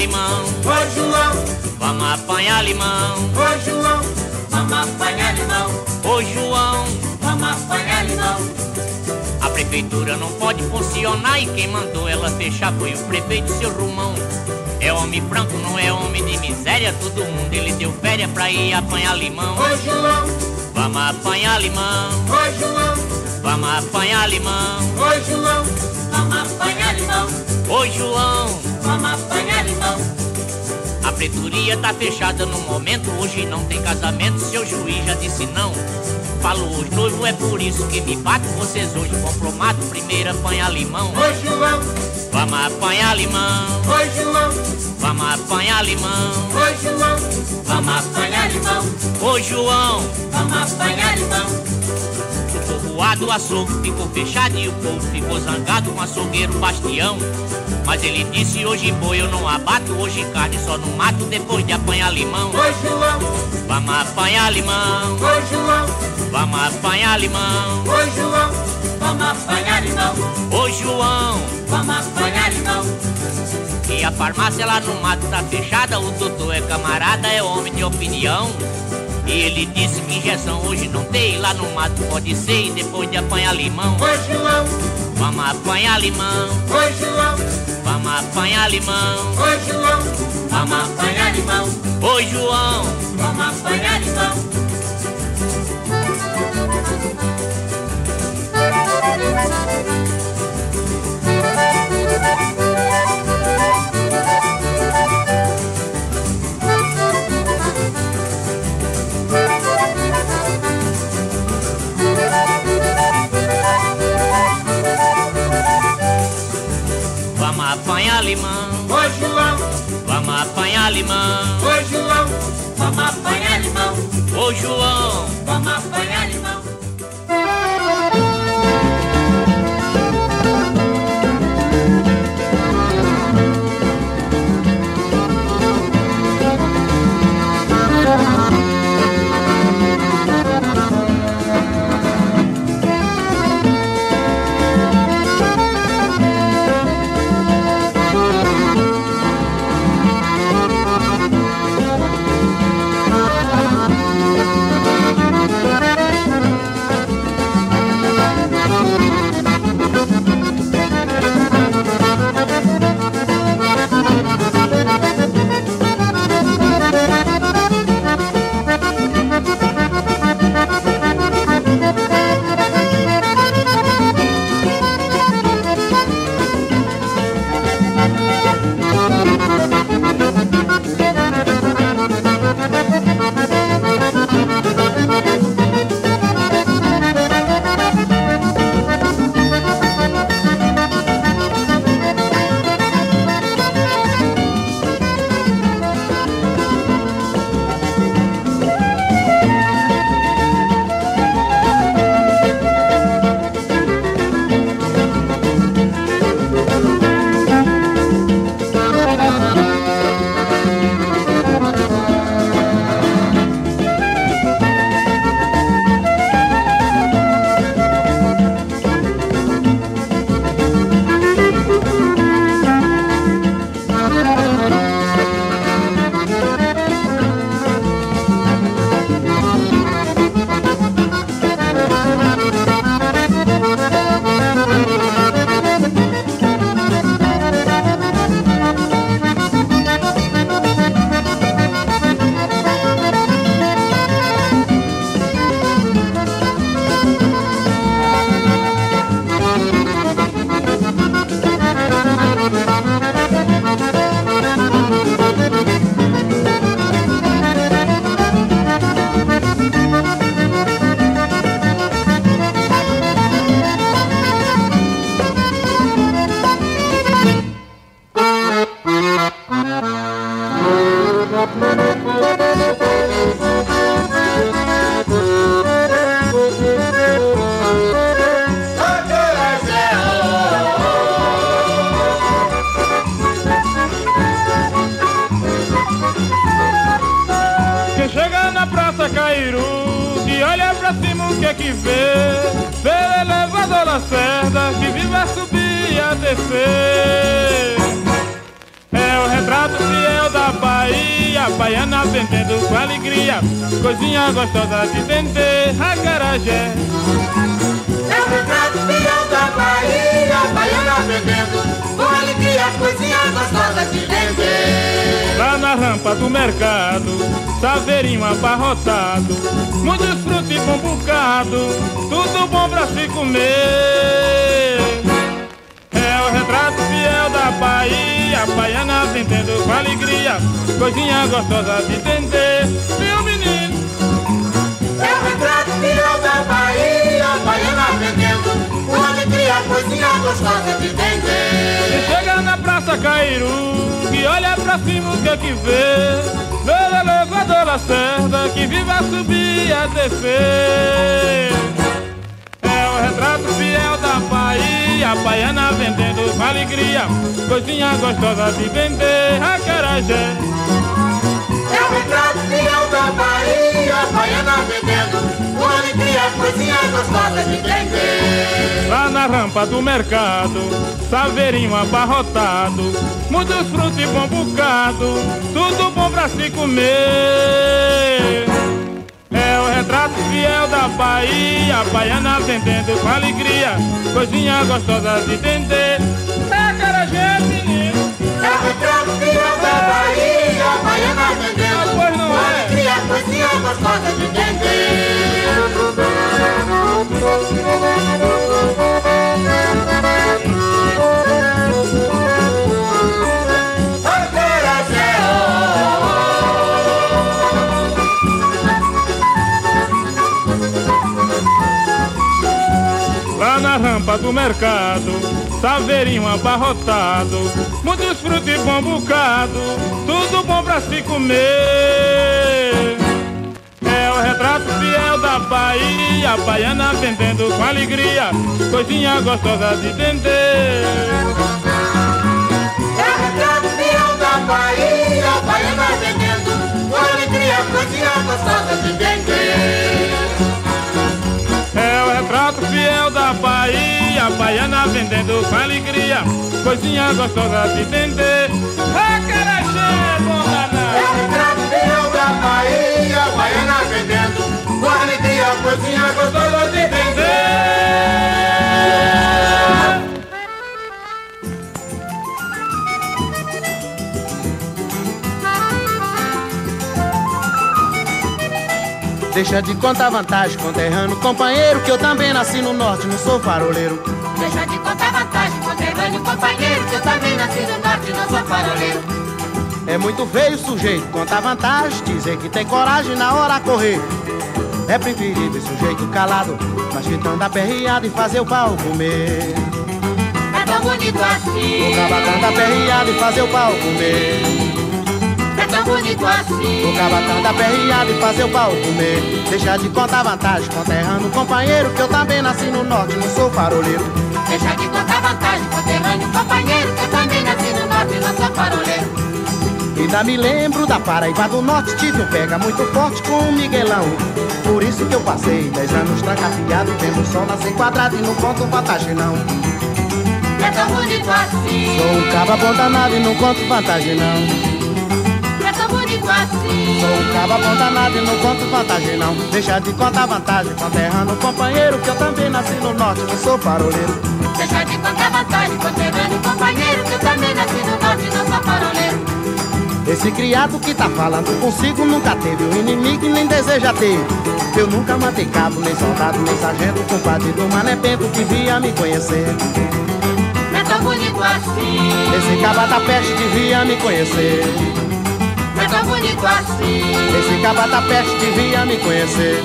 limão. Ô João, Vamos apanhar limão. ô João, vamos apanhar limão. Ô João, Vamos apanhar limão. a prefeitura não pode funcionar e quem mandou ela fechar foi o prefeito, seu Rumão. É homem franco, não é homem de miséria. Todo mundo ele deu férias pra ir apanhar limão. Ô João, Vamos apanhar limão. ô João, Vamos apanhar limão. ô João, vamos apanhar limão. Ô João, Vamos apanhar limão. a pretoria tá fechada no momento. Hoje não tem casamento, seu juiz já disse não. Falou os noivos, é por isso que me bato. Vocês hoje compromato, primeiro apanhar limão. Ô João, Vamos apanhar limão. ô João, Vamos apanhar limão. ô João, vamos apanhar limão. Ô João, Vamos apanhar limão. o povoado, o açougue ficou fechado e o povo ficou zangado com o açougueiro Bastião. Mas ele disse, hoje boi eu não abato, hoje carne só não mato depois de apanhar limão. Ô João, Vamos apanhar limão. ô João, Vamos apanhar limão. ô João, vamos apanhar limão. Ô João, Vamos apanhar limão. e a farmácia lá no mato tá fechada. O doutor é camarada, é homem de opinião. E ele disse que injeção hoje não tem. Lá no mato pode ser e depois de apanhar limão. Ô João, Vamos apanhar limão. ô João, Vamos apanhar limão. ô João, vamos apanhar limão. Ô João, Vamos apanhar limão. vamos apanhar limão. Ô João, Vamos apanhar limão. ô João, vamos apanhar limão. Ô João, Vamos apanhar limão. Quem chega na Praça Cairu, que olha pra cima o que é que vê? Vê o elevador Lacerda, que vive a subir e a descer. É É o retrato fiel da Bahia, baiana vendendo com alegria, coisinha gostosa de vender, acarajé. É o retrato fiel da Bahia, baiana vendendo com alegria, coisinha gostosa de vender. Lá na rampa do mercado, saveirinho abarrotado, muitos frutos e bom bocado, tudo bom pra se comer. É o retrato fiel da Bahia, baiana vendendo com alegria, coisinha gostosa de vender, viu menino? É o retrato fiel da Bahia, baiana vendendo com alegria, coisinha gostosa de vender. E chega na Praça Cairu, que olha pra cima o que vê, vê o elevador Lacerda, que vive a subir e a descer. É o retrato fiel da Bahia, baiana vendendo com alegria, coisinha gostosa de vender, acarajé. É o retrato fiel da Bahia, baiana vendendo com alegria, coisinha gostosa de vender. Lá na rampa do mercado, saveirinho abarrotado, muitos frutos e bom bocado, tudo bom pra se comer. É o retrato fiel da Bahia, baiana vendendo com alegria, coisinha gostosa de vender, acarajé, menino. É o retrato fiel da Bahia, baiana vendendo Pois não com é? alegria, coisinha gostosa de vender. Lá na rampa do mercado, saveirinho abarrotado, muitos frutos e bom bocado, tudo bom pra se comer. É o retrato fiel da Bahia, baiana vendendo com alegria, coisinha gostosa de vender. É o retrato fiel da Bahia, baiana vendendo com alegria, coisinha gostosa de vender. É o retrato fiel da Bahia, baiana vendendo com alegria, coisinha gostosa de vender, acarajé, bom É o danado. retrato fiel da Bahia, baiana vendendo com alegria, coisinha gostosa de vender. Deixa de contar vantagem, conterrâneo, companheiro, que eu também nasci no norte, não sou faroleiro. Deixa de contar vantagem, conterrâneo, companheiro, que eu também nasci no norte, não sou faroleiro. É muito feio o sujeito contar vantagem, dizer que tem coragem na hora a correr. É preferível sujeito calado, mas que tão da perreada e fazer o pau comer. É tão bonito assim, O cabatão da perreada e fazer o pau comer. é tão bonito assim. O cabatão da perreada e fazer o pau comer. Deixa de contar vantagem, conterrâneo, companheiro, que eu também nasci no norte, não sou faroleiro. Deixa de contar vantagem, conterrâneo, companheiro, que eu também nasci no norte, não sou faroleiro. Ainda me lembro da Paraíba do Norte, tive um pega muito forte com o Miguelão. Por isso que eu passei 10 anos trancafiado, vendo o sol nascer quadrado e não conto vantagem não. É tão bonito assim, Sou um caba bom danado e não conto vantagem não. é tão bonito assim. Sou um caba bom danado e não conto vantagem não. Deixa de contar vantagem, conterrâneo, companheiro, que eu também nasci no norte, não sou faroleiro. Deixa de contar vantagem, conterrâneo, companheiro, que eu também nasci no norte, não sou faroleiro. Esse criado que tá falando consigo nunca teve um inimigo e nem deseja ter. Eu nunca matei cabo, nem soldado, nem sargento, compadre do Mané Bento que via me conhecer. É tão bonito assim, Esse caba da peste devia me conhecer. é tão bonito assim. Esse caba da peste devia me conhecer.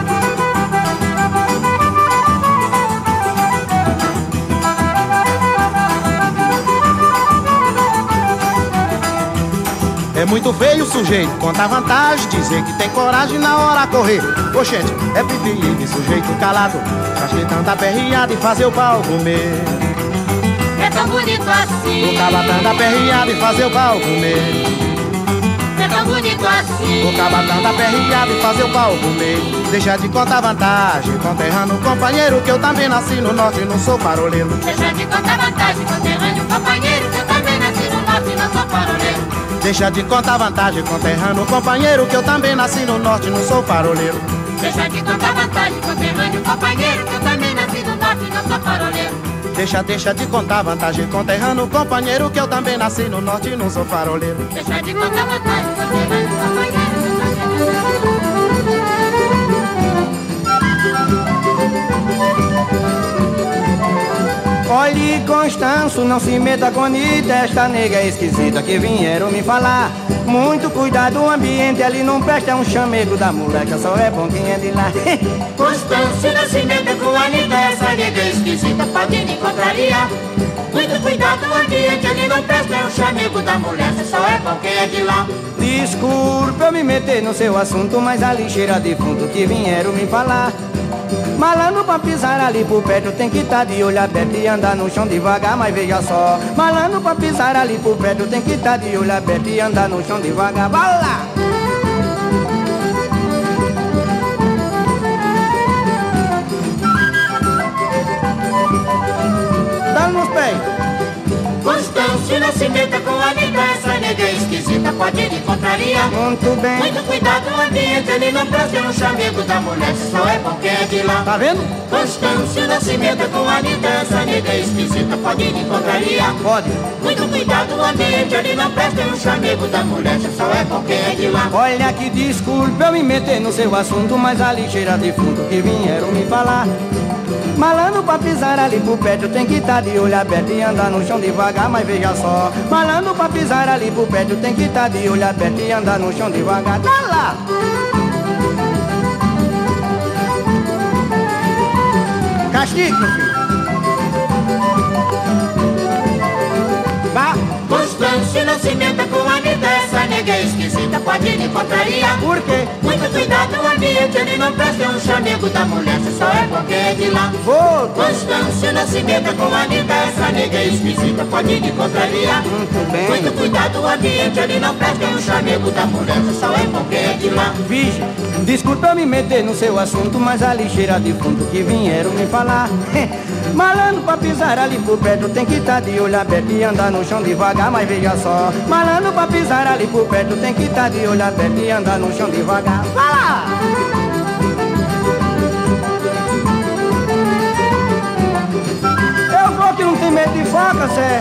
É muito feio o sujeito contar vantagem, dizer que tem coragem na hora a correr. Oxente, é preferível sujeito calado, casquetão da perreada e fazer o pau comer. É tão bonito assim, O cabatão da perreada e fazer o pau comer. é tão bonito assim. O cabatão da perreada e fazer o pau comer. Deixa de contar vantagem, conterrâneo, companheiro, que eu também nasci no norte e não sou faroleiro. Deixa de contar vantagem, conterrâneo, companheiro, que eu também nasci no norte, não sou faroleiro. Deixa de contar vantagem, conterrâneo, companheiro, que eu também nasci no norte, não sou faroleiro. Deixa de contar vantagem, conterrâneo, companheiro, que eu também nasci no norte, não sou faroleiro. Deixa de contar vantagem, conterrâneo, companheiro, que eu também nasci no norte e não sou faroleiro. Deixa de contar vantagem, conterrâneo, companheiro, que eu também nasci no norte. Olhe, Constanço, não se meta com Anitta, esta nega esquisita que vieram me falar. Muito cuidado, o ambiente ali não presta, é um chamego da moleca, só é bom quem é de lá. Constância, não se meta com Anitta, essa nega esquisita pode me contrariar. Muito cuidado, o ambiente ali não presta, é um chamego da moleca, só é bom quem é de lá. Desculpa eu me meter no seu assunto, mas a lixeira defunto que vieram me falar. Malandro pra pisar ali por perto tem que tá de olho aberto e andar no chão devagar, mas veja só. Malandro pra pisar ali por perto tem que tá de olho aberto e andar no chão devagar. Vai lá! Dá nos pés! Constância, não se meta com Anitta, essa nega esquisita pode me contrariar. Muito bem. Muito cuidado, o ambiente ali não presta, é um chamego da mulher, só é bom quem é de lá. Tá vendo? Constância, não se meta com Anitta, essa nega esquisita pode me contrariar. Pode. Muito cuidado, o ambiente ali não presta, é um chamego da mulher, só é bom quem é de lá. Olha que desculpa eu me meter no seu assunto, mas a lixeira defunto que vieram me falar. Malandro pra pisar ali por perto tem que tá de olho aberto e andar no chão devagar, mas veja só. Malandro pra pisar ali por perto tem que tá de olho aberto e andar no chão devagar. Tá lá! Castigo, meu filho. Vá. Constância, não se meta com Anitta, essa nega esquisita pode me contrariar. Por quê? Muito cuidado, o ambiente ele não presta, é um chamego da mulher, só é bom quem é de lá. Vou. Constância, não se meta com Anitta, essa nega esquisita pode me contrariar. Muito bem. Muito cuidado, o ambiente ele não presta, é um chamego da mulher, só é bom quem é de lá. Vige, desculpa eu me meter no seu assunto, mas a lixeira de fundo que vieram me falar. Malandro pra pisar ali por perto tem que tá de olho aberto e andar no chão devagar, mas veja só. Malandro pra pisar ali por perto tem que tá de olho aberto e andar no chão devagar. Vai lá! Eu vou que não tem medo de faca, Zé.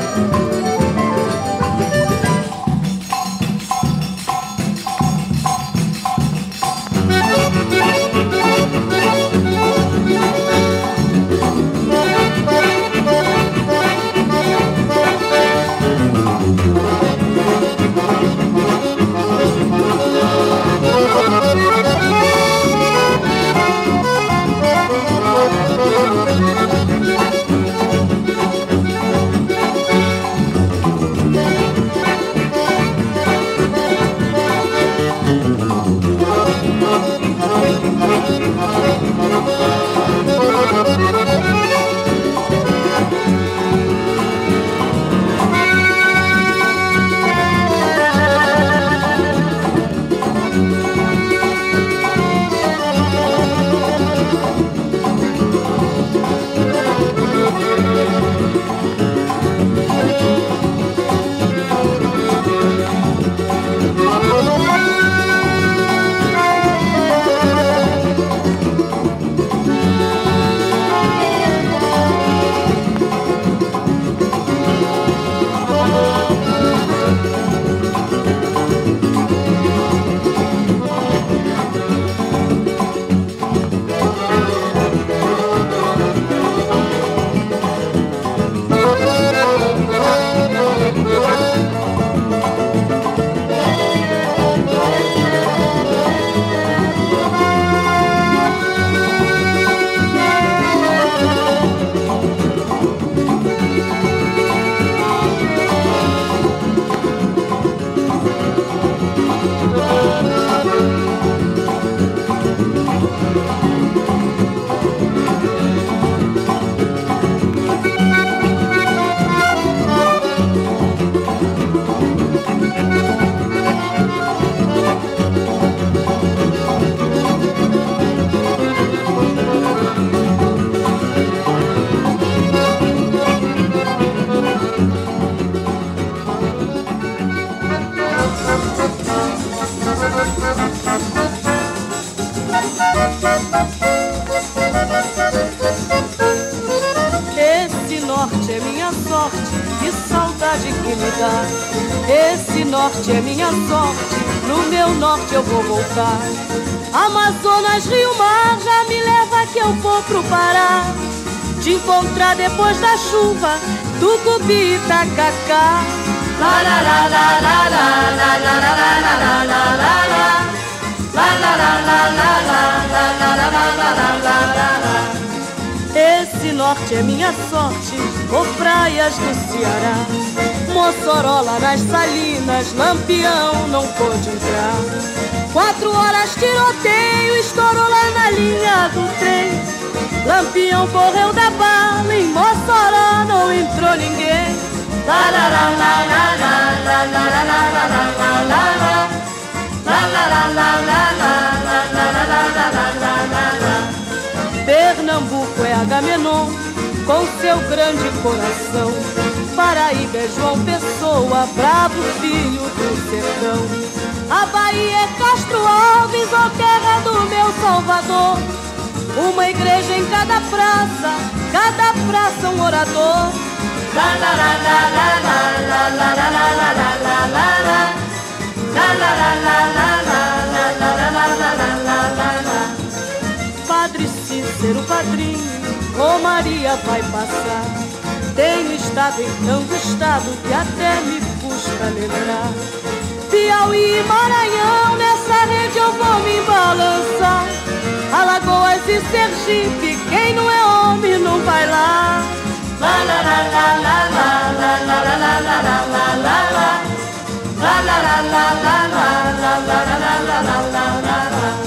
felicidade que me dá. Esse norte é minha sorte, no meu norte eu vou voltar. Amazonas, Rio Mar, já me leva que eu vou pro Pará. Te encontrar depois da chuva, Tucupi e Tacacá. La la la la la la la la la la la la la la. La la la la la la la la la la la la la. Esse norte é minha sorte, ou praias do Ceará. Mossoró lá nas Salinas, Lampião não pôde entrar. 4 horas tiroteio, estourou lá na linha do trem. Lampião correu da bala, em Mossoró não entrou ninguém. La la la la la la la la la la la la la la. La la la la la la la la la la la la. Pernambuco é Agamenon, com seu grande coração. Paraíba é João Pessoa, bravo filho do sertão. A Bahia é Castro Alves, ó terra do meu Salvador. Uma igreja em cada praça um orador. La la la la la la la la la la la la la. La la la la la la la la la la la la. Padre Cícero, padrinho, Romaria vai passar. Tenho estado em tanto estado que até me custa lembrar. Piauí e Maranhão, nessa rede eu vou me balançar. Alagoas e Sergipe, quem não é homem não vai lá. La la la la la la la la la la la la la la. La la la la la la la la la la la la la.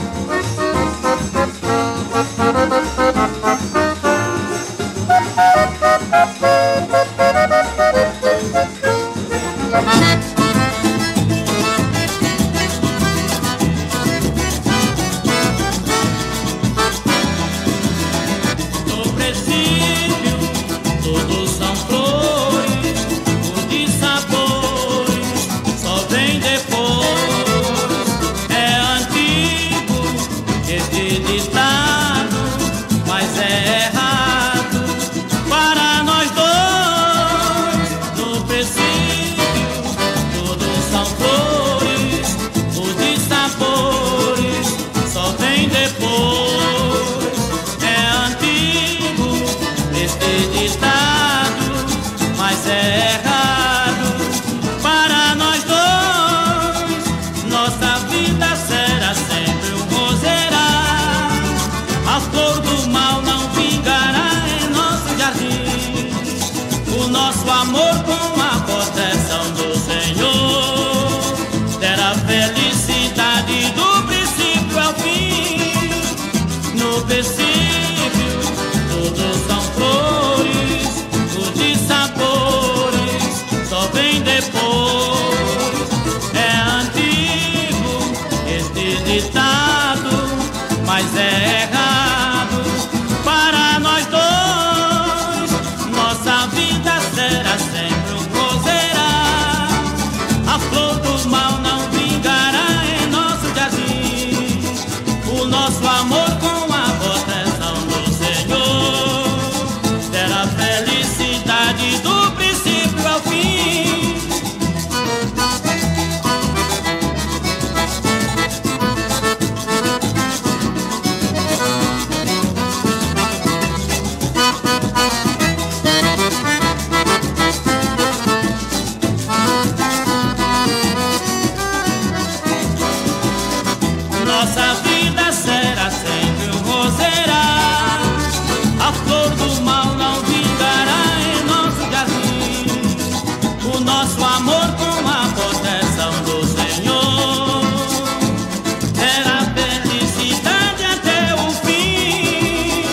No presídio, todos são flores, cor de sabores, só vem depois. É antigo este ditado, mas é errado para nós dois. No presídio, todos são flores, cor de sabores, só vem depois. É antigo este ditado, mas é errado para nós dois. Nossa vida será sempre um roserar, a flor do mal não vingará em nosso jardim. O nosso amor com a proteção do Senhor terá felicidade do princípio ao fim. No princípio, todos são flores, cor de sabores, só vem depois. É antigo este ditado, mas é errado para nós dois. Nossa vida será sempre um roserar, a flor do mal não vingará em nosso jardim. O nosso amor com a proteção do Senhor terá felicidade do princípio ao fim. Nossa vida será sempre um roserar, a flor do mal não vingará em nosso jardim. O nosso amor com a proteção do Senhor terá felicidade até o fim.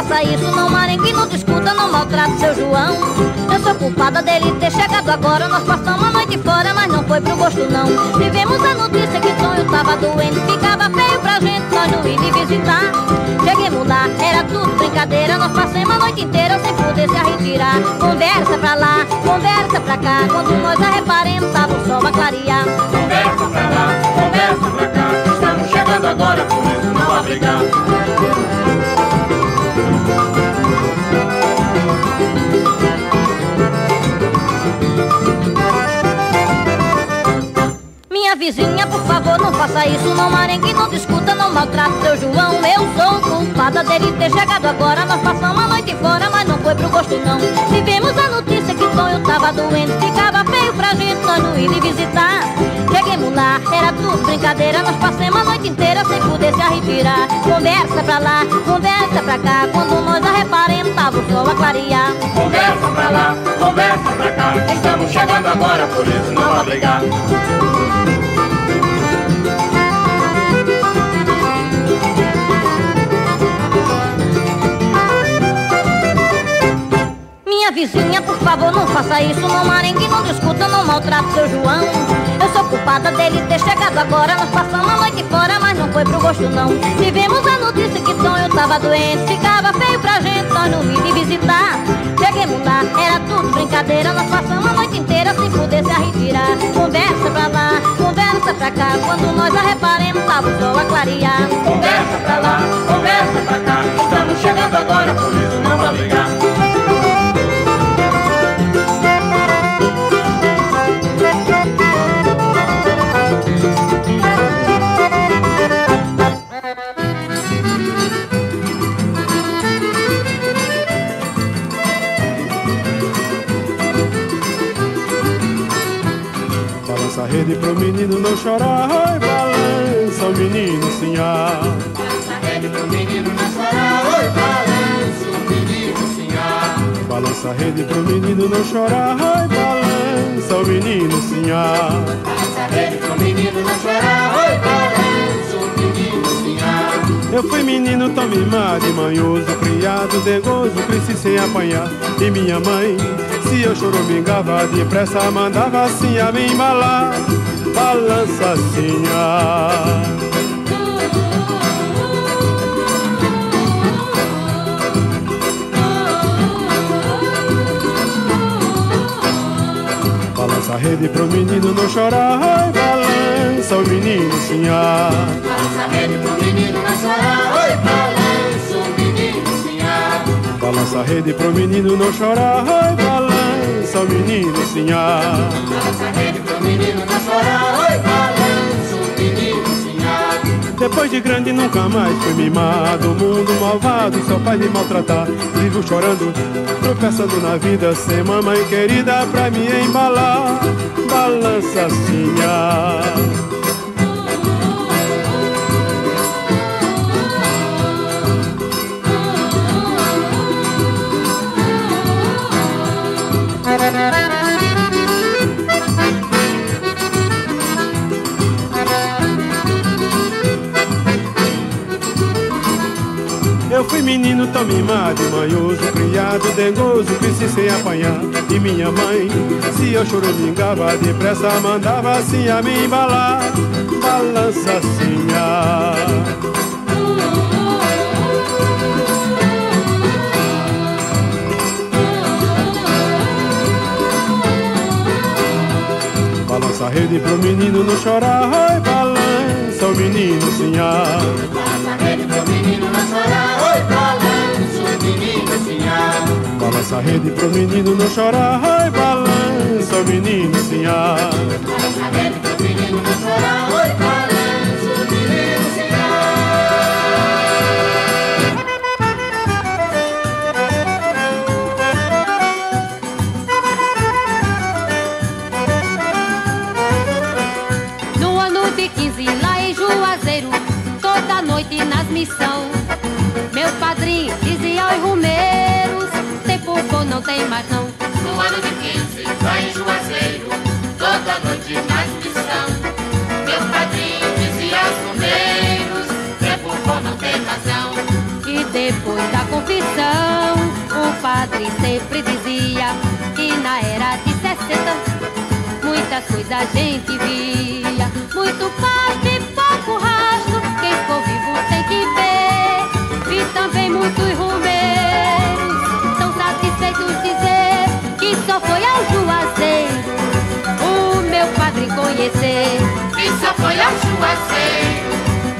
faça isso, não marengue, não discuta, não maltrate seu João. Eu sou culpada dele ter chegado agora. Nós passamos a noite fora, mas não foi pro gosto não. Tivemos a notícia que Tonho tava doente, ficava feio pra gente, nós não ir visitar. Cheguemos lá, era tudo brincadeira, nós passamos a noite inteira sem poder se retirar. Conversa pra lá, conversa pra cá, quando nós a reparemos tava o sol a clarear. Conversa pra lá, conversa pra cá, estamos chegando agora, por isso não vá brigar. Minha vizinha, por favor, não faça isso, não marengue, não discuta, não maltrate seu João. Eu sou culpada dele ter chegado agora. Nós passamos a noite fora, mas não foi pro gosto não. Tivemos a notícia que Tonho tava doente, ficava feio pra gente, nós não ir visitar. Cheguemos lá, era tudo brincadeira, nós passamos a noite inteira sem poder se retirar. Conversa pra lá, conversa pra cá, quando nós a reparemos tava o sol a clarear. Conversa pra lá, conversa pra cá, estamos chegando agora, por isso não vá brigar. Minha vizinha, por favor, não faça isso, não marengue, não discuta, não maltrate seu João. Eu sou culpada dele ter chegado agora. Nós passamos a noite fora, mas não foi pro gosto não. Tivemos a notícia que Tonho tava doente, ficava feio pra gente, nós não ir visitar. Cheguemos lá, era tudo brincadeira, nós passamos a noite inteira sem poder se retirar. Conversa pra lá, conversa pra cá, quando nós a reparemos tava o sol a clarear. Conversa pra lá, conversa pra cá, estamos chegando agora, por isso não vá brigar. Balança a rede pro menino não chorar, oi, balança o menino sinhá. Balança a rede pro menino não chorar, oi, balança o menino sinhá. Balança a rede pro menino não chorar, oi, balança o menino sinhá. Balança a rede pro menino não chorar, oi, balança o menino sinhá. Eu fui menino tão mimado e manhoso, criado de gozo, cresci sem apanhar. E minha mãe, se eu choramingava depressa, mandava assim a me embalar. Balança assim, balança a rede pro menino não chorar, ai, balança o menino sinhá. Balança a rede pro menino não chorar, oi, balança o menino sinhá. Balança a rede pro menino não chorar, ai, balança o menino sinhá. Balança a rede pro menino não chorar, oi, balança o menino sinhá. Depois de grande nunca mais fui mimado, mundo malvado só faz me maltratar. Vivo chorando, tropeçando na vida, sem mamãe querida pra me embalar. Balança assim, eu fui menino tão mimado e manhoso, criado de gozo, cresci sem apanhar. E minha mãe, se eu choramingava depressa, mandava assim a me embalar. Balança assim, balança a rede pro menino não chorar, ai, balança o menino sinhá. Balança a rede pro menino não chorar, oi, balança o menino sinhá. Balança a rede pro menino não chorar, ai, balança o menino sinhá. Balança a rede pro menino não chorar, oi, balança o menino sinhá. No ano de 15 lá em Juazeiro, toda noite nas missão, meu padrinho dizia aos rumeiros, tempo bom não tem mais não. No ano de 15, lá em Juazeiro, toda noite nas missão, meu padrinho dizia aos rumeiros, tempo bom não tem mais não. E depois da confissão, o padre sempre dizia que na era de 60 muitas coisas a gente via. Muito pasto e pouco rasto, quem for vivo tem que ver. Vi também muitos rumeiros, tão satisfeitos dizer que só foi ao Juazeiro o meu padre conhecer. Que só foi ao Juazeiro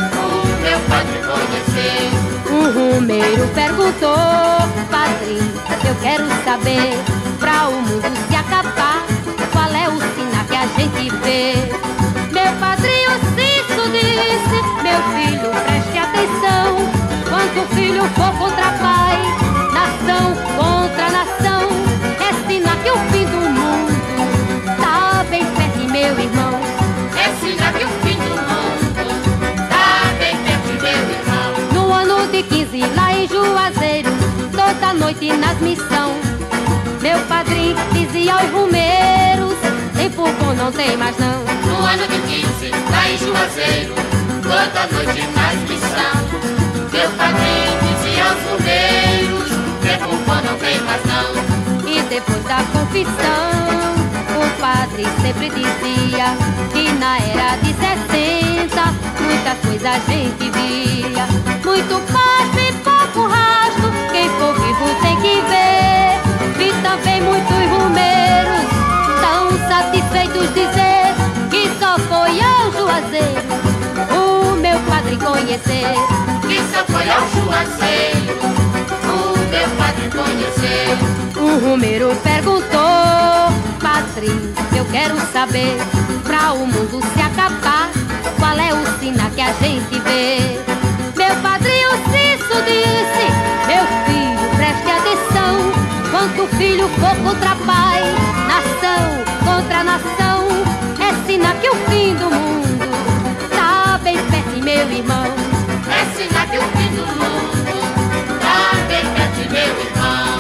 o meu padre conhecer. Um rumeiro perguntou, padrinho, eu quero saber, pra o mundo se acabar, qual é o sinal que a gente vê? Meu padrinho Cício disse, meu filho, preste atenção, quando o filho for contra pai, nação contra nação, é sinal que o fim do mundo tá bem perto, meu irmão. É sinal que o fim do mundo tá bem perto, meu irmão. No ano de 15, lá em Juazeiro, toda noite nas missão, meu padrinho dizia aos rumeiros, tem fogão não tem mais não. No ano de 15, lá em Juazeiro, toda noite nas missão, meu padrinho dizia aos rumeiros, tem fogão não tem mais não. E depois da confissão, o padre sempre dizia que na era de 60 muitas coisas a gente via. Muito pasto e pouco rasto, quem for vivo tem que ver. Vi também muitos rumeiros, tão satisfeitos dizer que só foi ao Juazeiro o meu padre conhecer. Que só foi ao Juazeiro o meu padre conhecer. Um rumeiro perguntou, padrinho, eu quero saber, pra o mundo se acabar, qual é o sinal que a gente vê? Meu padrinho Cício disse, meu filho, preste atenção, quando o filho for contra pai, nação contra nação, é sinal que o fim do mundo tá bem perto, meu irmão. É sinal que o fim do mundo tá bem perto, meu irmão.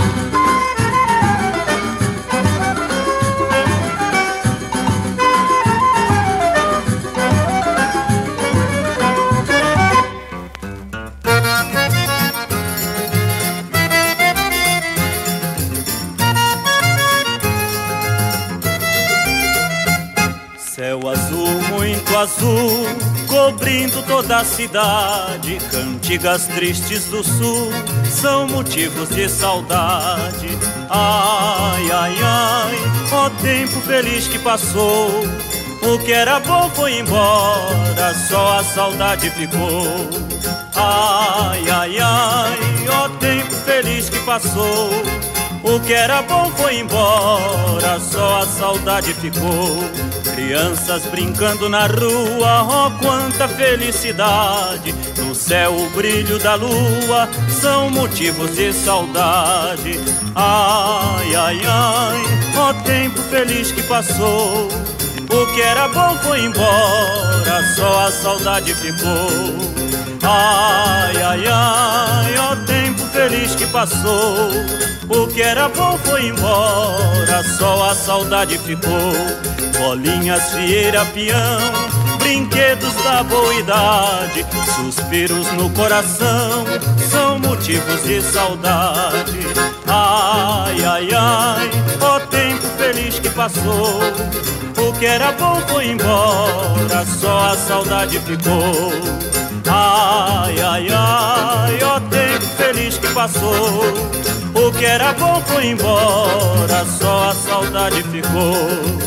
Céu azul, muito azul, cobrindo toda a cidade. Cantigas tristes do sul são motivos de saudade. Ai, ai, ai, ó tempo feliz que passou, o que era bom foi embora, só a saudade ficou. Ai, ai, ai, ó tempo feliz que passou, o que era bom foi embora, só a saudade ficou. Crianças brincando na rua, oh quanta felicidade. No céu o brilho da lua são motivos de saudade. Ai, ai, ai, ó tempo feliz que passou, o que era bom foi embora, só a saudade ficou. Ai, ai, ai, ó tempo feliz que passou, o que era bom foi embora, só a saudade ficou. Bolinhas, fieira, peão, brinquedos da boa idade, suspiros no coração são motivos de saudade. Ai, ai, ai, ó tempo feliz que passou, o que era bom foi embora, só a saudade ficou. Ai, ai, ai, ó tempo feliz que passou, o que era bom foi embora, só a saudade ficou.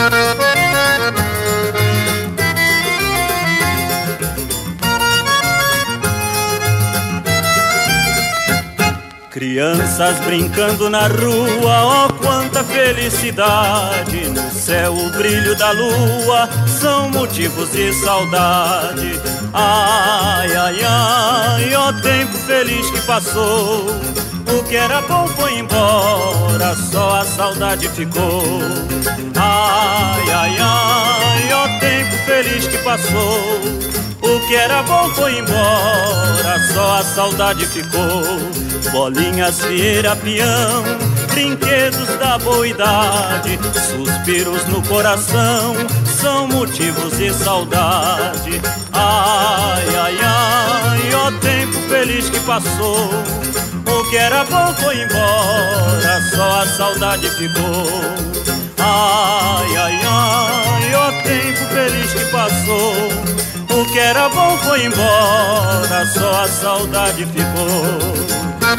Crianças brincando na rua, oh quanta felicidade. No céu o brilho da lua são motivos de saudade. Ai, ai, ai, ó tempo feliz que passou, o que era bom foi embora, só a saudade ficou. Ai, ai, ai, ó tempo feliz que passou, o que era bom foi embora, só a saudade ficou. Bolinhas, fieira, peão, brinquedos da boa idade, suspiros no coração são motivos de saudade. Ai, ai, ai, ó tempo feliz que passou, o que era bom foi embora, só a saudade ficou. Ai, ai, ai, ó tempo feliz que passou. O que era bom foi embora, só a saudade ficou.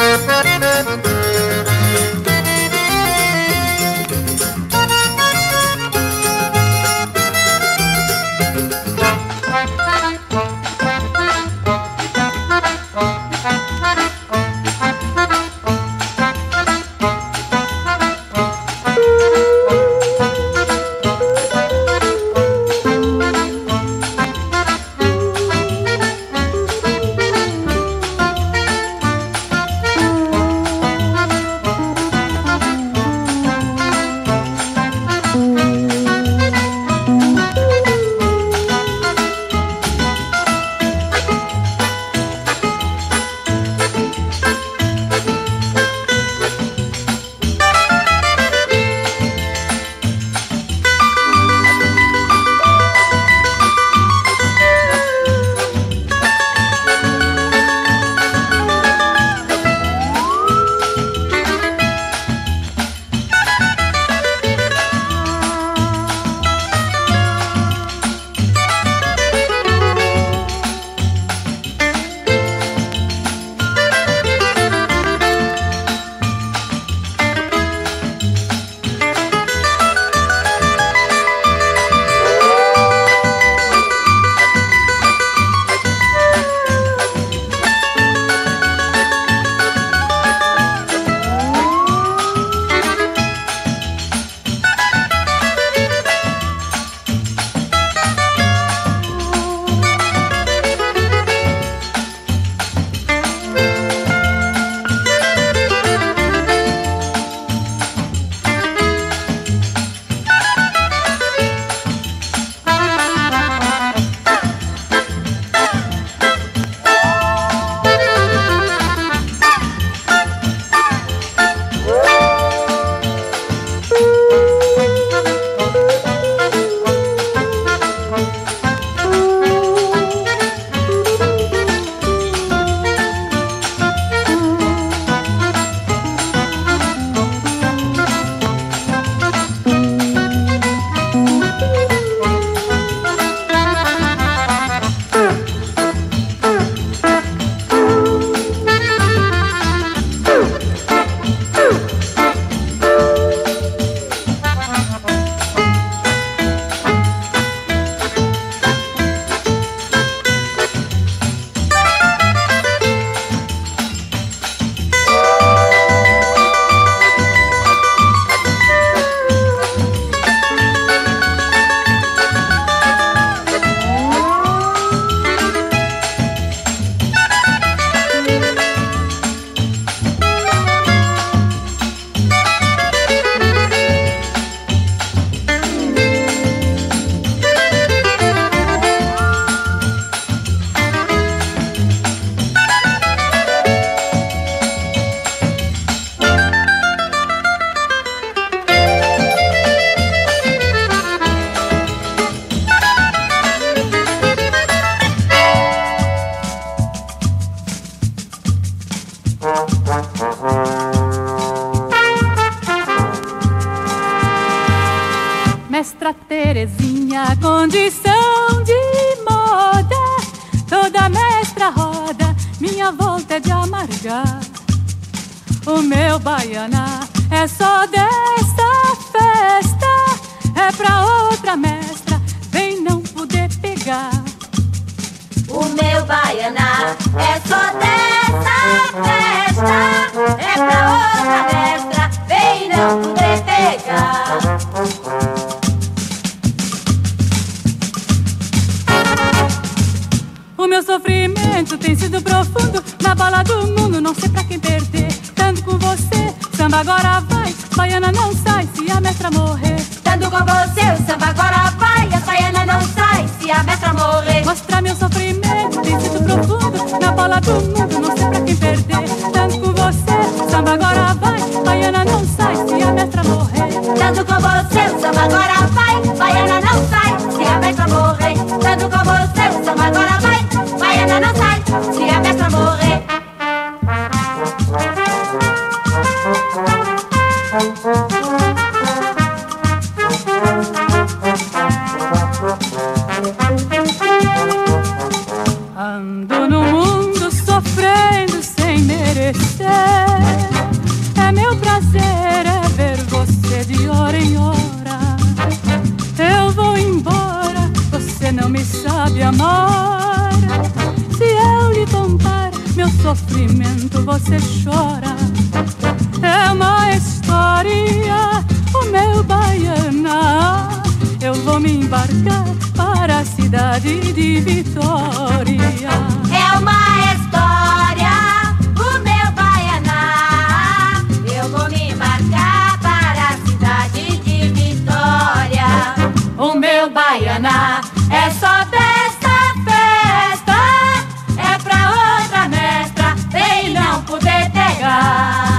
Mestra Terezinha, condição de moda, toda mestra roda, minha volta é de amargar. O meu baianá é só desta festa, é pra outra mestra, vem não poder pegar. O meu baianá é só desta festa, é pra outra mestra, vem não poder pegar. O meu sofrimento tem sido profundo, na bala do mundo não sei pra quem perder. Tanto com você, samba agora vai, baiana não sai se a mestra morrer. Tanto com você, o samba agora vai, a baiana não sai se a mestra morrer. Mostrar meu sofrimento tem sido profundo, na bala do mundo não sei pra quem perder. Tanto com você, samba agora vai, baiana não sai se a mestra morrer. Tanto com você, o samba agora vai, baiana não sai se a mestra morrer. Tanto com você, o samba agora vai, baiana não sai se a mestra morrer. chora. Se eu lhe contar meu sofrimento, você chora. É uma história, o meu Baiana. Eu vou me embarcar para a cidade de Vitória. É uma história, o meu Baiana. Eu vou me embarcar para a cidade de Vitória. O meu Baiana é só desta festa, é pra outra mestra, vem não poder pegar.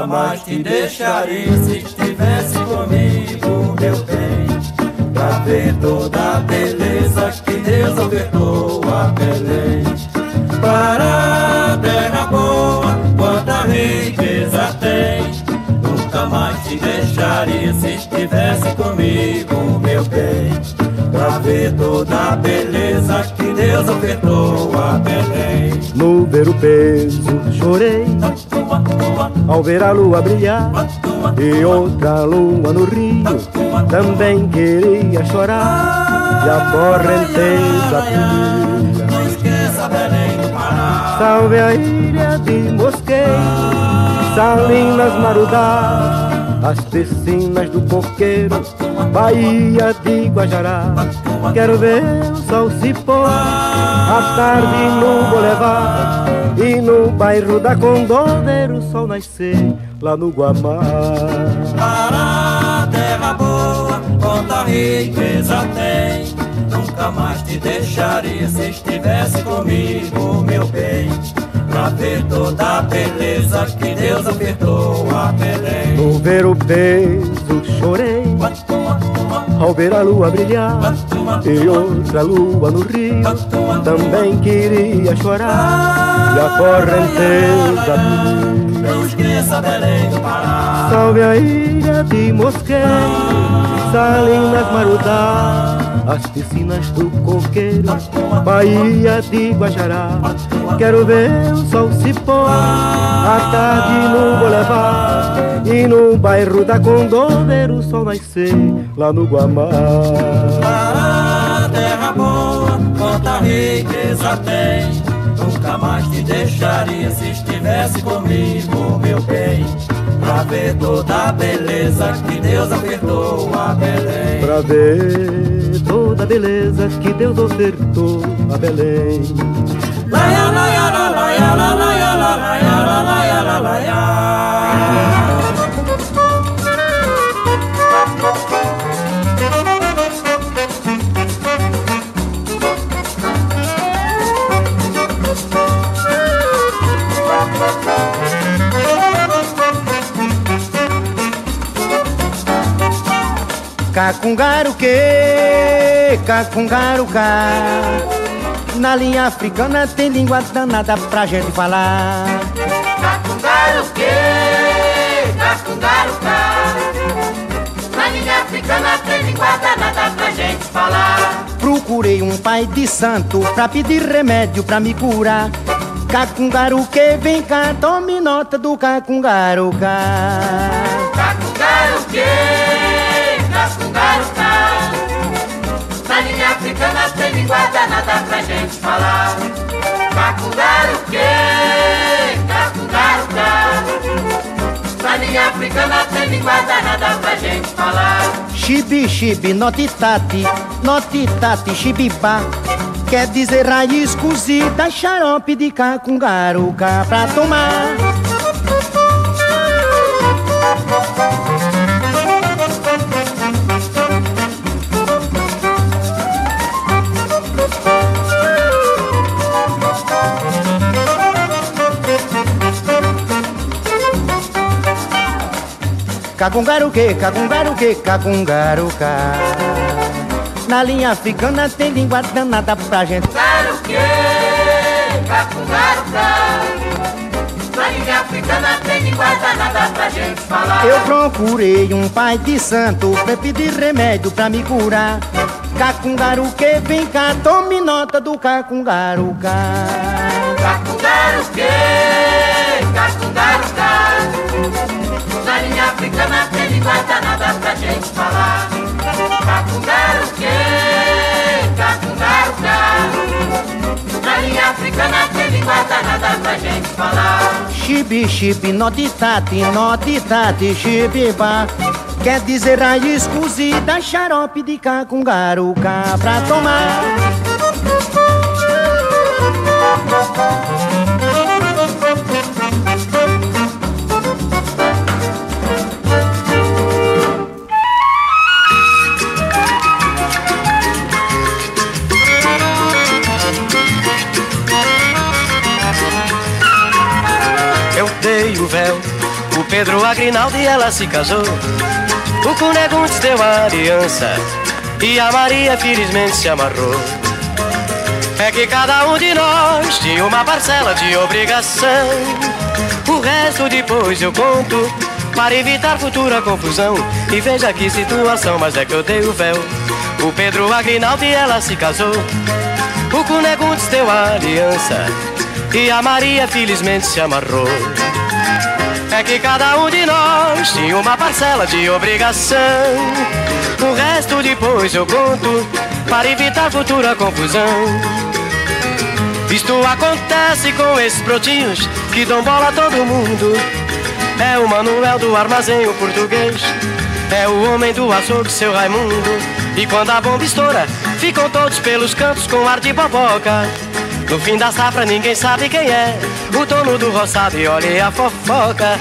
mais te deixaria se estivesse comigo, meu bem, pra ver toda a beleza que Deus ofertou a Belém. Para a terra boa, quanta riqueza tem, nunca mais te deixaria se estivesse comigo, meu bem, pra ver toda a beleza que Deus ofertou a Belém. No ver o peso chorei, ao ver a lua brilhar, e outra lua no rio, também queria chorar, e a correnteza brilha. Não esqueça Belém do Pará. Salve a ilha de Mosqueiro, Salinas Marudá, as piscinas do Coqueiro, Baía de Guajará. Quero ver o sol se pôr à tarde no Boulevard, e no bairro da Condor ver o sol nascer lá no Guamá. Para a terra boa, quanta riqueza tem, nunca mais te deixaria se estivesse comigo, meu bem, pra ver toda a beleza que Deus ofertou a Belém. No ver o peso chorei, ao ver a lua brilhar, e outra lua no rio, também queria chorar, e a correnteza brilha. Não esqueça Belém do Pará. Salve a ilha de Mosqueiro, Salinas Marudá, as piscinas do Coqueiro, Baía de Guajará. Quero ver o sol se pôr à tarde no Boulevard, e no bairro da Condor ver o sol nascer lá no Guamá. Para a terra boa, quanta riqueza tem, nunca mais te deixaria se estivesse comigo, meu bem, pra ver toda a beleza que Deus ofertou a Belém. Pra ver toda a beleza que Deus ofertou a Belém. Laia, laia, laia, laia, laia, laia, laia, laia. Cacungaruque, cacungarucá, na linha africana tem língua danada pra gente falar. Cacungaruque, cacungarucá, na linha africana tem língua danada pra gente falar. Procurei um pai de santo pra pedir remédio pra me curar. Cacungaruque, vem cá, tome nota do cacungarucá. Cacungaruque, cacungarucá, na linha africana tem língua danada pra gente falar. Cacungaruque, cacungarucá, na linha africana tem língua danada pra gente falar. Chibi, chibi, notitati, chibibá, quer dizer raiz cozida, xarope de cacungaruca pra tomar. Cacungaruque, cacungaruque, cacungaruca, na linha africana tem língua danada pra gente. Cacungaruque, cacungaruca, na linha africana tem língua danada pra gente falar. Eu procurei um pai de santo pra pedir remédio pra me curar. Cacungaruque, vem cá, tome nota do cacungaruca. Cacungaruque, cacungaruca, na linha africana tem língua danada pra gente falar. Cacungaruque, cacungaruca, na linha africana tem língua danada pra gente falar. Chibi, chibi, notitati, chibibá, quer dizer raiz cozida, xarope de cacungaruca pra tomar. Eu dei o véu o Pedro Agrinaldo e ela se casou. O Cunegundes deu a aliança e a Maria felizmente se amarrou. É que cada um de nós tinha uma parcela de obrigação. O resto depois eu conto, para evitar futura confusão. E veja que situação, mas é que eu dei o véu. O Pedro Agrinaldo e ela se casou. O Cunegundes deu a aliança e a Maria felizmente se amarrou. É que cada um de nós tinha uma parcela de obrigação. O resto depois eu conto, para evitar futura confusão. Isto acontece com esses brotinhos que dão bola a todo mundo. É o Manuel do armazém, o português, é o homem do açougue, seu Raimundo. E quando a bomba estoura, ficam todos pelos cantos com ar de boboca. No fim da safra ninguém sabe quem é o dono do roçado e olha a fofoca.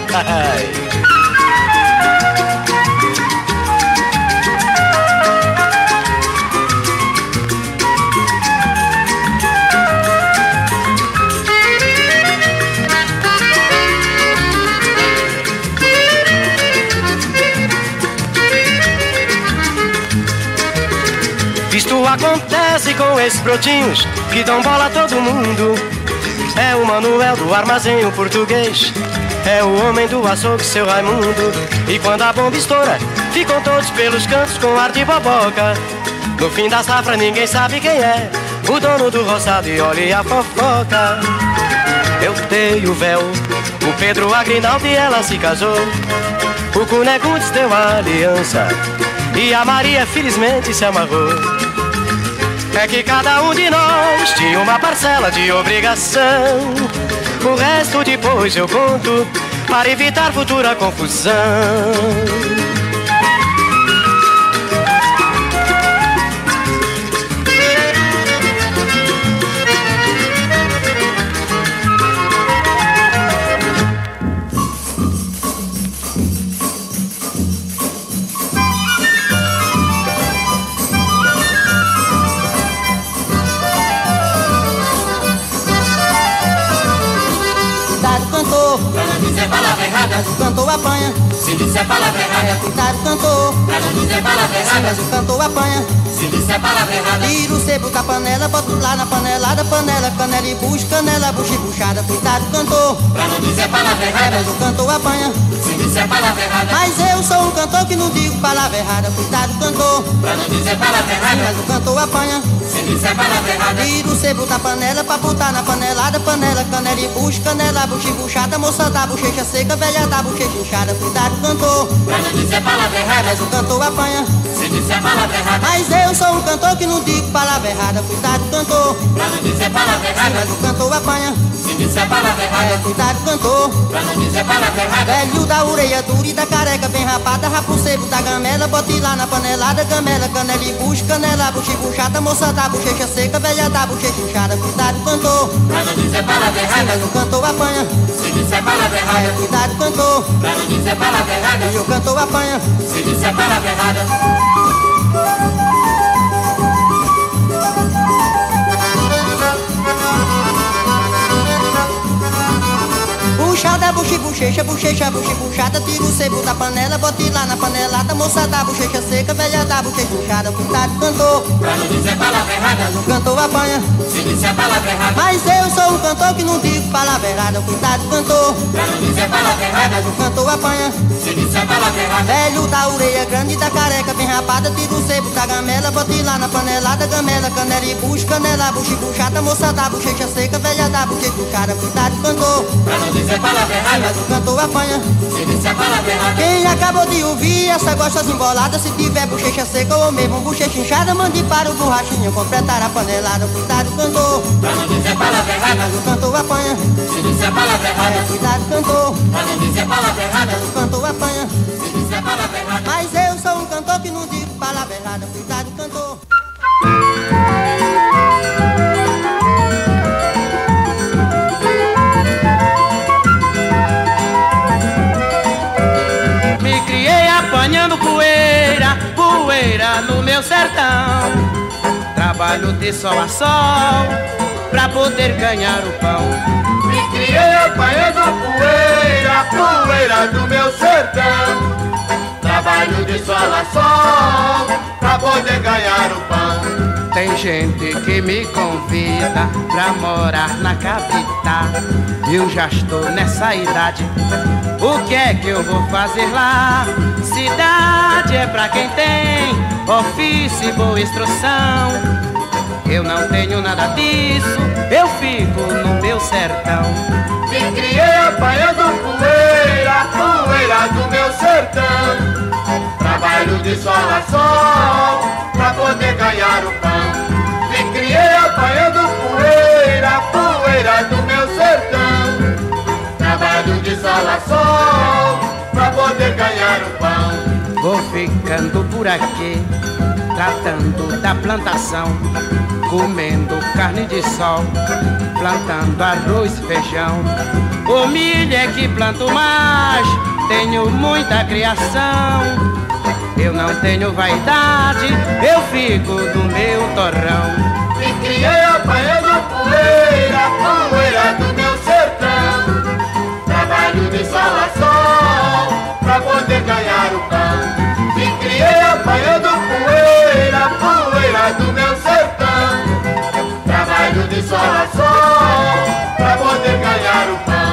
Isto acontece com esses brotinhos que dão bola a todo mundo. É o Manuel do armazém, o português, é o homem do açougue, seu Raimundo. E quando a bomba estoura, ficam todos pelos cantos com ar de boboca. No fim da safra ninguém sabe quem é o dono do roçado e olha a fofoca. Eu dei o véu, o Pedro Agrinaldo e ela se casou. O Cunegundes deu a aliança e a Maria felizmente se amarrou. É que cada um de nós tinha uma parcela de obrigação. O resto depois eu conto, para evitar futura confusão. Mas o cantor apanha, se disser palavra errada. Cuidado, cantor, pra não dizer palavra errada. mas o cantor apanha, se disser palavra errada. tira o sebo da panela, bota lá na panelada, panela, canela e bucha, canela, bucha e buchada. Cuidado, cantor, pra não dizer palavra errada. mas o cantor apanha, se disser palavra errada. mas eu sou um cantor que não digo palavra errada. Cuidado, cantor, pra não dizer palavra errada. mas o cantor apanha, se disser palavra errada. tira o sebo da panela pra botar na panelada, panela, canela e bucha, canela, bucha e buchada. Moça da bochecha seca, velha da bochecha inchada. Cuidado, cantor, pra não dizer palavra errada. mas o cantor apanha, se disser palavra errada. mas eu sou um cantor que não digo palavra errada. Cuidado, cantor, pra não dizer palavra errada. mas o cantor apanha, se disser palavra errada. cuidado, cantor, pra não dizer palavra errada. velho da orelha dura e da careca bem rapada. Rapa o sebo da gamela, bote lá na panelada, gamela, canela e bucha, canela, bucha e buchada. Moça da bochecha seca, velha da bochecha inchada. Cuidado, cantor, pra não dizer palavra errada. mas o cantor apanha, se disser palavra errada. cuidado, cantor, pra não dizer palavra errada. e o cantor apanha, se disser palavra errada. buchada, bucha e bochecha, bochecha, bucha e buchada. Tira o sebo da panela, bote lá na panelada. Moça da bochecha seca, velha da bochecha inchada. Cuidado, cantor, pra não dizer palavra errada. o cantor apanha, se disser palavra errada. mas eu sou um cantor que não digo palavra errada. Cuidado, cantor, pra não dizer palavra errada. mas o cantor apanha, se disser palavra errada. velho da orelha grande e da careca bem rapada. Tira o sebo da gamela, bote lá na panelada. Gamela, canela e bucha, canela, bucha e buchada. Moça da bochecha seca, velha da bochecha inchada. Cuidado, cantor, pra não dizer palavra errada. mas o cantor apanha, se disser palavra errada. quem acabou de ouvir essa gostosa embolada, se tiver bochecha seca ou mesmo bochecha inchada, mande para o borrachinho completar a panelada. Cuidado, cantor, pra não dizer palavra errada. mas o cantor apanha, se disser palavra errada. cuidado, cantor, pra não dizer palavra errada. o cantor apanha, se disser palavra errada. mas eu sou um cantor que não digo palavra errada. Cuidado, cantor. Me criei apanhando poeira, poeira no meu sertão. Trabalho de sol a sol, pra poder ganhar o pão. Me criei apanhando poeira, poeira do meu sertão. Trabalho de sol a sol pra poder ganhar o pão. Tem gente que me convida pra morar na capital. Eu já estou nessa idade, o que é que eu vou fazer lá? Cidade é pra quem tem ofício e boa instrução. Eu não tenho nada disso, eu fico no meu sertão. Me criei apanhando poeira, poeira do meu sertão. Trabalho de sol a sol pra poder ganhar o pão. Me criei apanhando poeira, poeira do meu sertão. Trabalho de sol a sol pra poder ganhar o pão. Vou ficando por aqui, tratando da plantação, comendo carne de sol, plantando arroz e feijão. O milho é que planto mais, tenho muita criação. Eu não tenho vaidade, eu fico do meu torrão. Me criei apanhando poeira, poeira do meu sertão. Trabalho de sol a sol pra poder ganhar o pão. Me criei apanhando poeira, poeira do meu sertão. Trabalho de sol a sol pra poder ganhar o pão.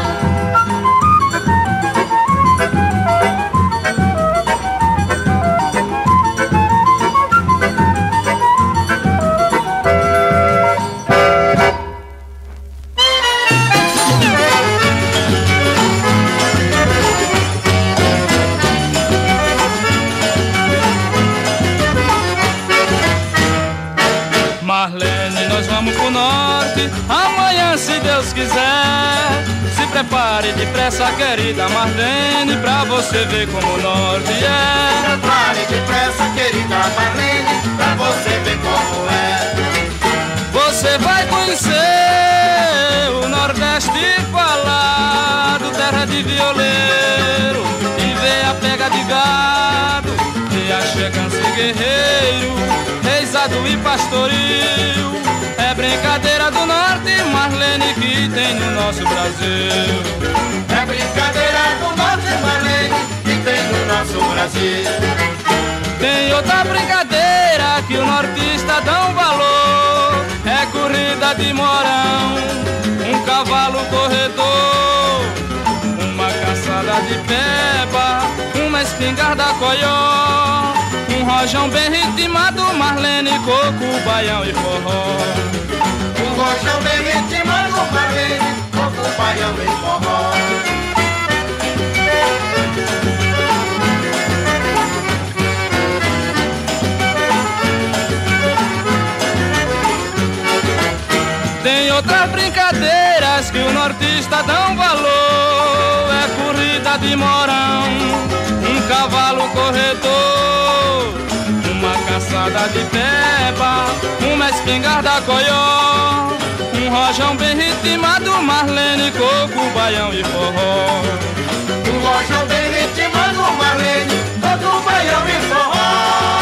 Marlene, nós vamos pro norte, amanhã se Deus quiser. Se prepare depressa, querida Marlene, pra você ver como o norte é. Se prepare depressa, querida Marlene, pra você ver como é. Você vai conhecer o Nordeste falado, terra de violeiro, e ver a pega de gado, e a chegança de guerreiro, reizado e pastoril. É brincadeira do norte, Marlene, que tem no nosso Brasil. É brincadeira do norte, Marlene, que tem no nosso Brasil. Tem outra brincadeira que o nortista dá um valor, é corrida de morão, um cavalo corredor, uma caçada de peba, uma espingarda coió, um rojão bem ritmado, Marlene, coco, baião e forró. Um rojão bem ritmado, Marlene, coco, baião e forró. Tem outras brincadeiras que o nortista dá um valor, é corrida de morão, um cavalo corredor, uma caçada de peba, uma espingarda coió, um rojão bem ritmado, Marlene, coco, baião e forró. Um rojão bem ritmado, Marlene, coco, baião e forró.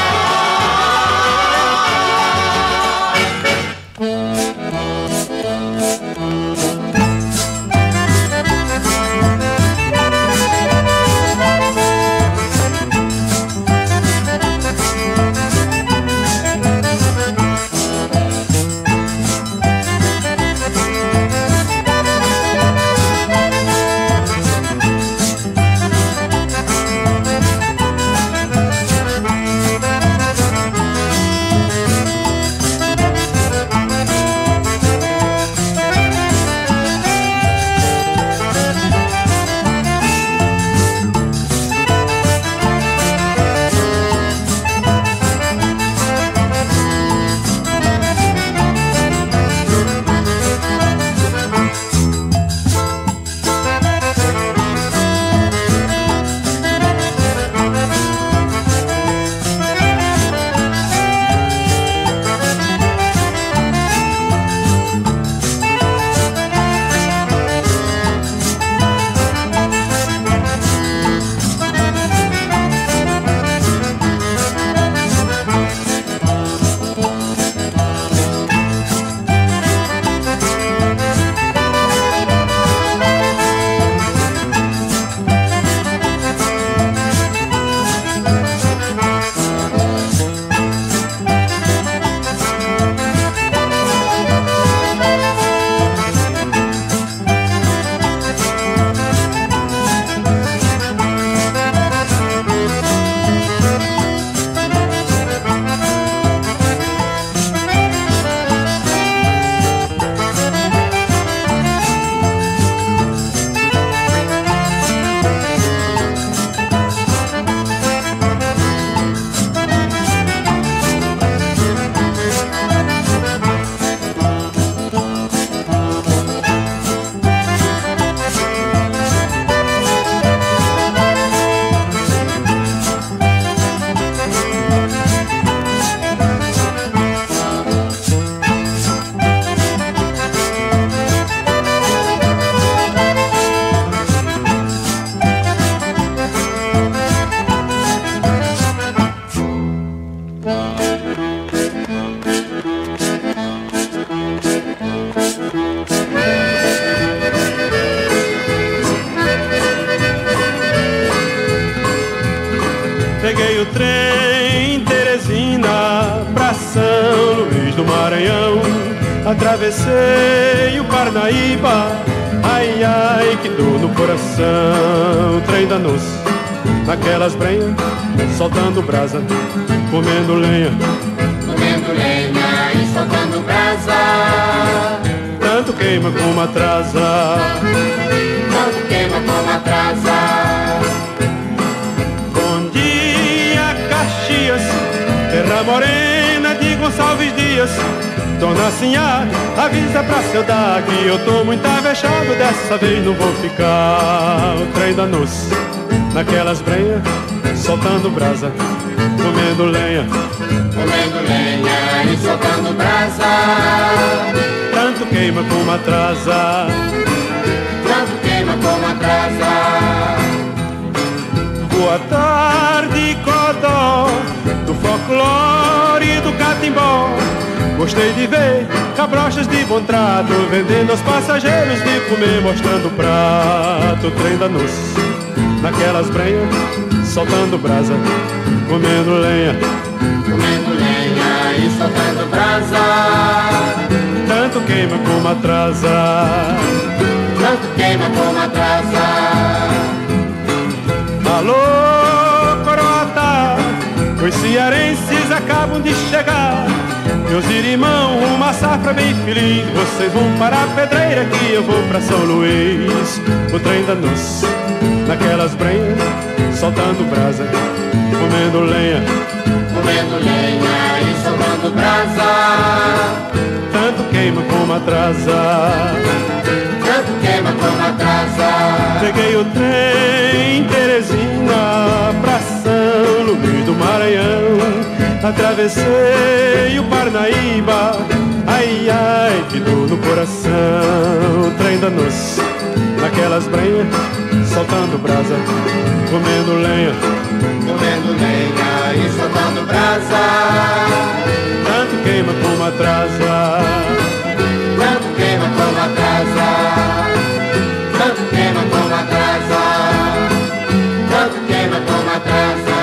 o trem Teresina pra São Luís do Maranhão. Atravessei o Parnaíba, ai, ai, que dor no coração. O trem danou-se naquelas brenhas, soltando brasa, comendo lenha. Comendo lenha e soltando brasa. Tanto queima como atrasa. Tanto queima como atrasa. Bom dia, Caxias, terra morena de Gonçalves Dias. Dona Sinhá, avisa pra seu dar que eu tô muito avexado, dessa vez não vou ficar. O trem danou-se naquelas brenhas, soltando brasa, comendo lenha. Comendo lenha e soltando brasa. Tanto queima como atrasa. Tanto queima como atrasa. Boa tarde, Codó, do folclore e do catimbó. Gostei de ver cabrochas de bom trato, vendendo aos passageiros de comer, mostrando o prato. O trem danou-se naquelas brenhas, soltando brasa, comendo lenha. Comendo lenha e soltando brasa. Tanto queima como atrasa. Tanto queima como atrasa. Alô, Coroata, os cearenses acabam de chegar. Meus irmãos, uma safra bem feliz. Vocês vão para a pedreira que eu vou pra São Luís. O trem danou-se naquelas brenhas, soltando brasa, comendo lenha. Comendo lenha e soltando brasa. Tanto queima como atrasa. Tanto queima como atrasa. Peguei o trem Teresina pra São Luís do Maranhão. Atravessei o Parnaíba, ai, ai, que dor no coração. O trem danou-se naquelas brenhas, soltando brasa, comendo lenha. Comendo lenha e soltando brasa. Tanto queima como atrasa. Tanto queima como atrasa. Tanto queima como atrasa. Tanto queima como atrasa.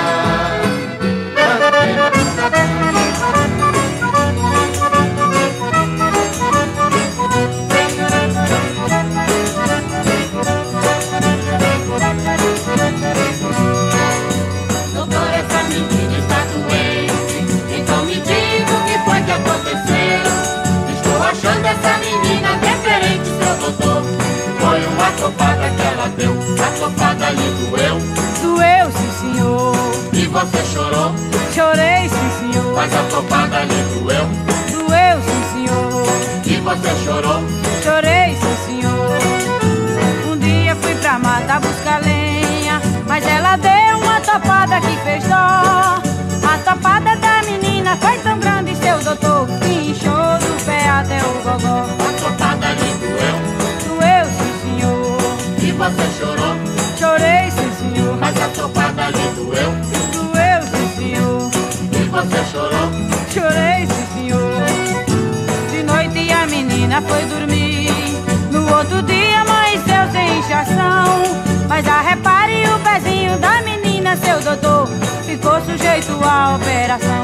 Doutor, essa menina está doente, então me diga o que foi que aconteceu. Estou achando essa menina diferente, seu doutor. Foi uma topada que ela deu, a topada lhe doeu. Doeu, sim, senhor. E você chorou, Chorei, sim, senhor. mas a topada lhe doeu. Doeu, sim, senhor. E você chorou, Chorei, sim, senhor. Um dia fui pra mata buscar lenha, mas ela deu uma topada que fez dó. A topada da menina foi tão grande, seu doutor, que inchou do pé até o gogó. a topada lhe doeu. Doeu, sim, senhor. E você chorou, Chorei, sim, senhor. mas a topada lhe doeu. Doeu, sim, senhor. E você chorou, Chorei, sim, senhor. De noite a menina foi dormir. No outro dia amanheceu sem inchação. Mas a repare o pezinho da menina, seu doutor, ficou sujeito à operação.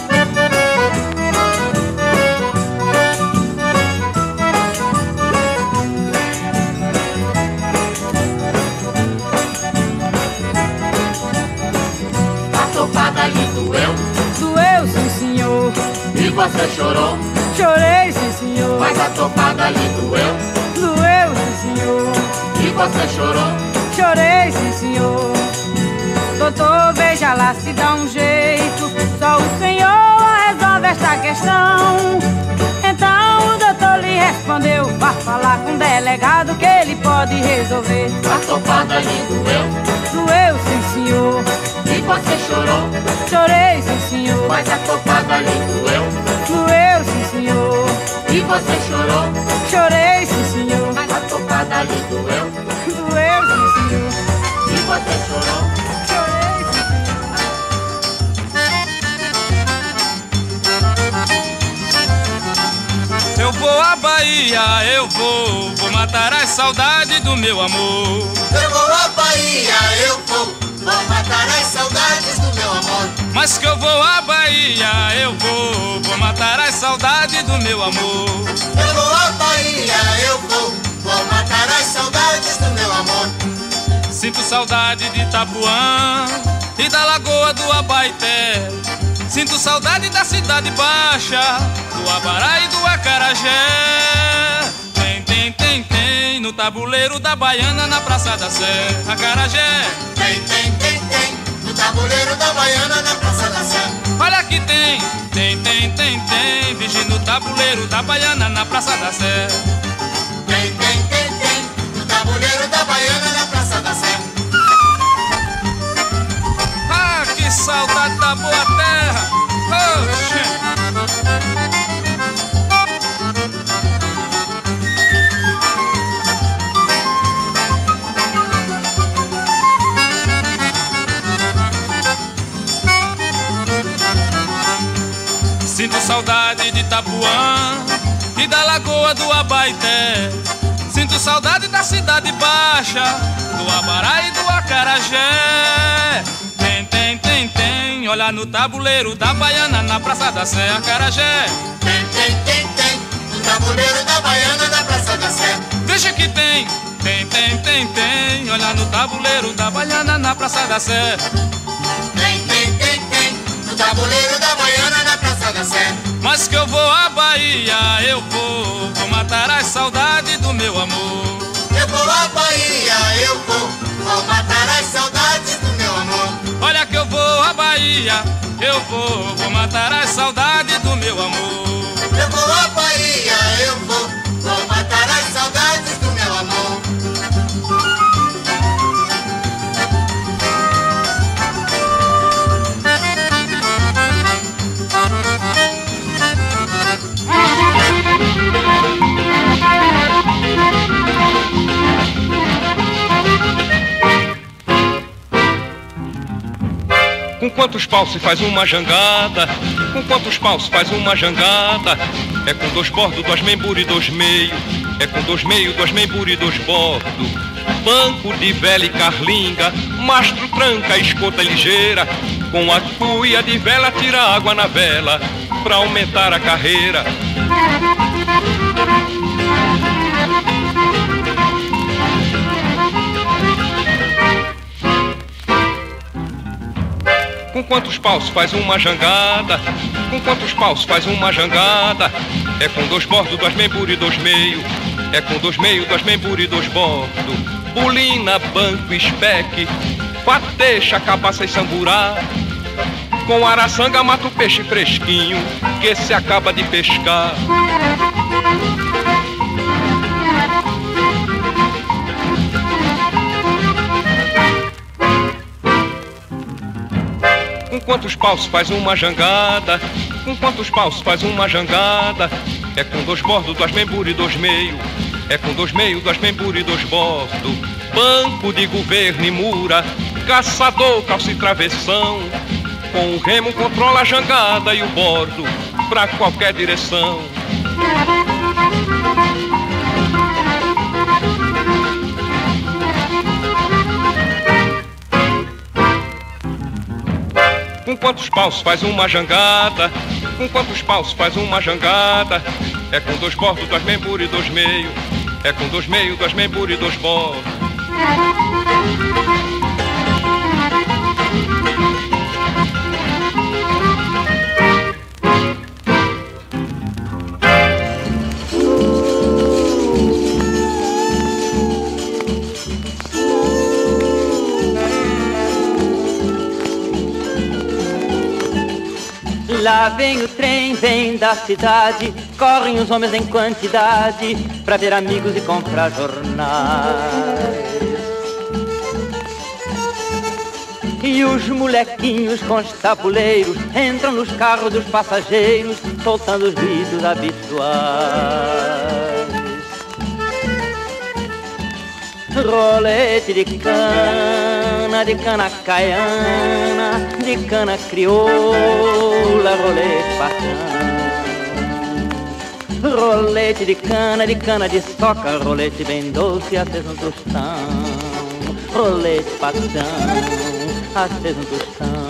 a topada lhe doeu. Doeu, sim, senhor. E você chorou, Chorei, sim, senhor. mas a topada lhe doeu. Doeu, sim, senhor. E você chorou, Chorei, sim, senhor. Doutor, veja lá se dá um jeito. Só o senhor resolve esta questão. Então o doutor lhe respondeu: vá falar com o delegado que ele pode resolver. a topada lhe doeu. Doeu, sim, senhor. E você chorou, Chorei, sim, senhor. mas a topada lhe doeu. Doeu, sim, senhor. E você chorou, Chorei, sim, senhor. mas a topada lhe doeu. Doeu, sim, senhor. E você chorou, Chorei, sim, senhor. Eu vou à Bahia, eu vou matar as saudades do meu amor. Eu vou à Bahia, eu vou vou matar as saudades do meu amor. Mas que eu vou à Bahia, eu vou matar as saudades do meu amor. Eu vou à Bahia, eu vou matar as saudades do meu amor. Sinto saudade de Itapuã e da lagoa do Abaeté. Sinto saudade da cidade baixa, do Abará e do Acarajé. Tem, no tabuleiro da Baiana, na Praça da Sé, Acarajé. Tem, no tabuleiro da Baiana, na Praça da Sé. Olha que tem, virgem no tabuleiro da Baiana, na Praça da Sé. Tem, no tabuleiro da Baiana, na Praça da Sé. Ah, que saudade da boa terra! Oxe. Sinto saudade de Itapuã e da lagoa do Abaeté. Sinto saudade da cidade baixa, do Abará e do Acarajé. Tem, olha no tabuleiro da Baiana, na Praça da Sé, Acarajé. Tem, no tabuleiro da Baiana, na Praça da Sé. Veja que tem, olha no tabuleiro da Baiana, na Praça da Sé. Tem, no tabuleiro da Baiana, na Praça da Sé. Mas que eu vou à Bahia, eu vou matar as saudades do meu amor. Eu vou à Bahia, eu vou matar as saudades do meu amor. Olha que eu vou à Bahia, eu vou matar as saudades do meu amor. Eu vou à Bahia, eu vou matar as saudades do meu amor. Com quantos paus se faz uma jangada? Com quantos paus se faz uma jangada? É com 2 bordos, 2 membros e 2 meio. É com 2 meio, 2 membros e 2 bordos. Banco de vela e carlinga, mastro tranca, escota ligeira. Com a cuia de vela tira água na vela, pra aumentar a carreira. Com quantos paus faz uma jangada? Com quantos paus faz uma jangada? É com 2 bordos, 2 membros e 2 meio. É com 2 meio, 2 membros e 2 bordos. Bulina, banco, espeque, pateixa, cabaça e samburá. Com araçanga mata o peixe fresquinho que se acaba de pescar. Com quantos paus faz uma jangada? Com quantos paus faz uma jangada? É com 2 bordos, 2 membros e 2 meio. É com 2 meio, 2 membros e 2 bordos. Banco de governo e mura, caçador, calça e travessão. Com o remo controla a jangada e o bordo pra qualquer direção. Com quantos paus faz uma jangada? Com quantos paus faz uma jangada? É com 2 bordos, 2 membros e 2 meio. É com 2 meio, 2 membros e 2 bordos. Lá vem o trem, vem da cidade, correm os homens em quantidade pra ver amigos e comprar jornais. E os molequinhos com os tabuleiros entram nos carros dos passageiros, soltando os gritos habituais. Rolete de cana caiana, de cana crioula, rolete bacana. Rolete de cana de soca, rolete bem doce, aceso no tostão. Rolete patrão, aceso um tostão.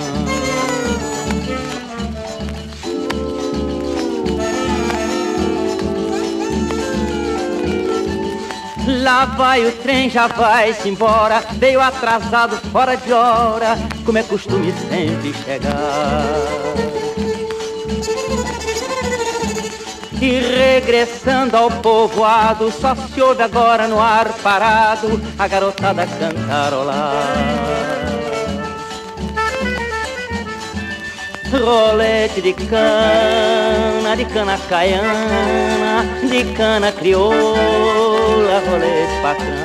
Lá vai o trem, já vai-se embora, veio atrasado, fora de hora, como é costume sempre chegar. E regressando ao povoado, só se ouve agora no ar parado a garotada cantarolar. Rolete de cana caiana, de cana crioula, rolete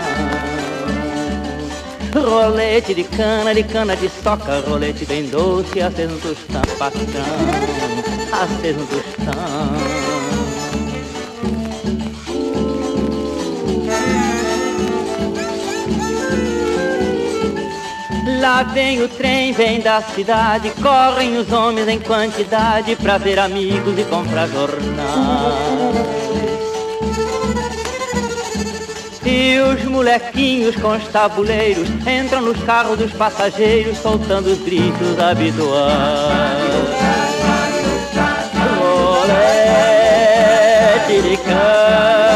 patrão. Rolete de cana de soca, rolete bem doce, aceso um tostão, patrão, aceso um tostão. Lá vem o trem, vem da cidade, correm os homens em quantidade pra ver amigos e comprar jornais. E os molequinhos com os tabuleiros entram nos carros dos passageiros soltando os gritos habituais. Rolete de cana.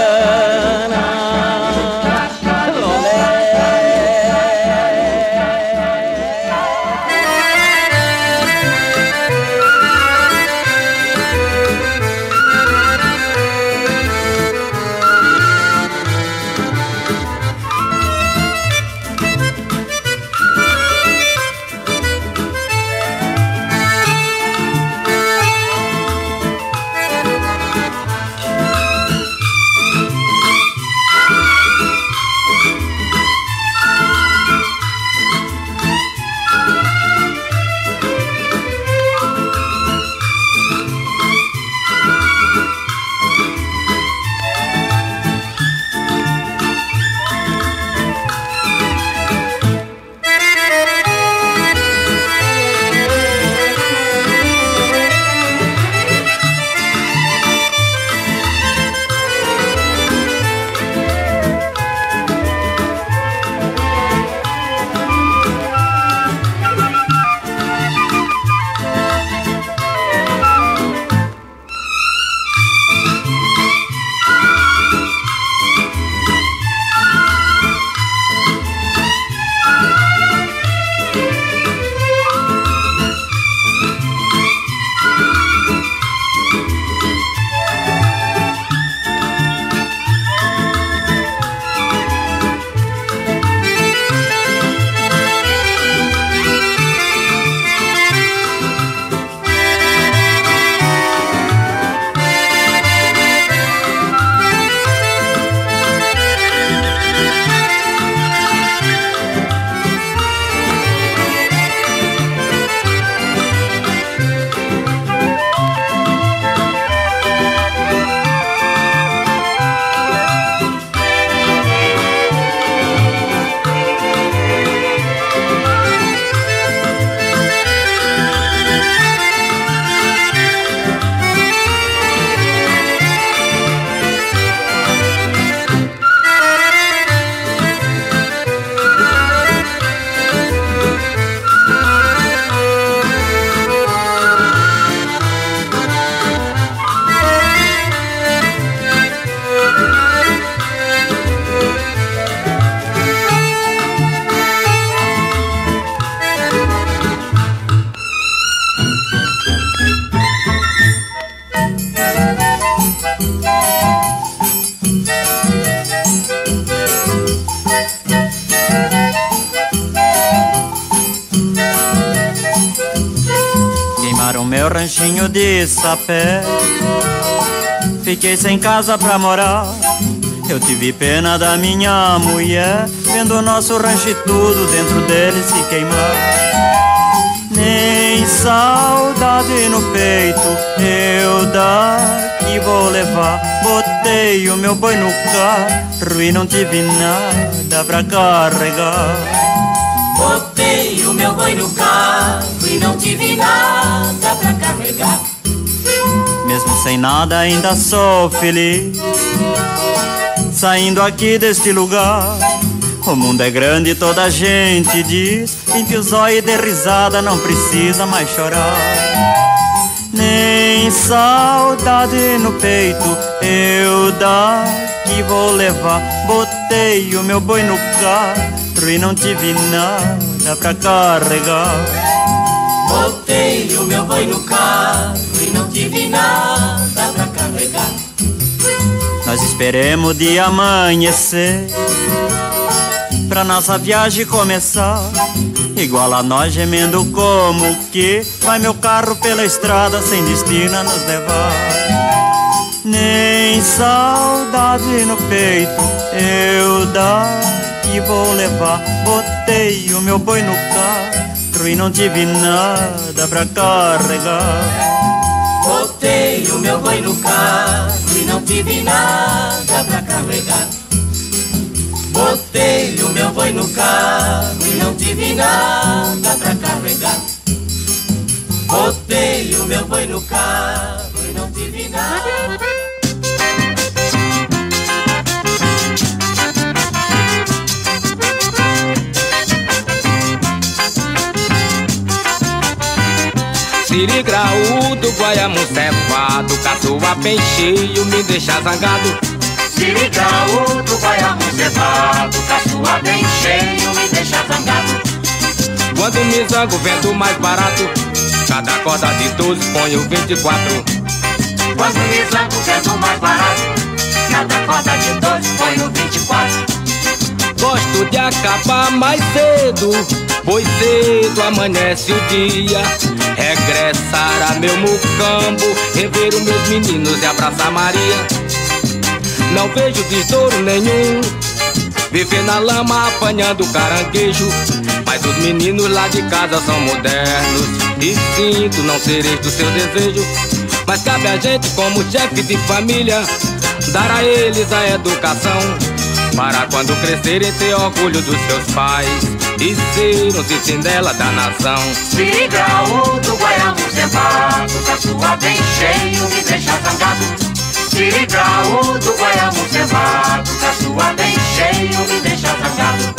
meu ranchinho de sapé. Fiquei sem casa pra morar, eu tive pena da minha mulher, vendo o nosso rancho e tudo dentro dele se queimar. Nem saudade no peito eu daqui vou levar. Botei o meu boi no carro e não tive nada pra carregar. Botei o meu boi no carro e não tive nada pra carregar. Mesmo sem nada ainda sou feliz, saindo aqui deste lugar, O mundo é grande e toda a gente diz, limpe os olhos e dê risada, não precisa mais chorar. Nem saudade no peito eu daqui vou levar. Botei o meu boi no carro e não tive nada pra carregar. Botei o meu boi no carro e não tive nada pra carregar. Nós esperemos o dia amanhecer pra nossa viagem começar. Igual a nós gemendo como que vai meu carro pela estrada sem destino a nos levar. Nem saudade no peito eu daqui vou levar. Botei o meu boi no carro e não tive nada pra carregar. Botei o meu boi no carro e não tive nada pra carregar. Botei o meu boi no carro e não tive nada pra carregar. Botei o meu boi no carro e não tive nada. Siri graúdo, guaiamu cevado, caçoa bem cheio, me deixa zangado. Siri graúdo, guaiamu cevado, caçoa bem cheio, me deixa zangado. Quando me zango, vendo mais barato, cada corda de 12 ponho 24. Quando me zango, vendo mais barato, cada corda de 12 ponho 24. Gosto de acabar mais cedo, pois cedo amanhece o dia. Regressar a meu mucambo, rever os meus meninos e abraçar Maria. Não vejo desdouro nenhum, viver na lama apanhando caranguejo. Mas os meninos lá de casa são modernos e sinto não sereis do seu desejo. Mas cabe a gente como chefe de família dar a eles a educação, para quando crescerem ter orgulho dos seus pais e ser um sentinela da nação. Siri graúdo, guaiamu cevado, caçoa bem cheio, me deixa zangado. Siri graúdo, guaiamu cevado, caçoa bem cheio, me deixa zangado.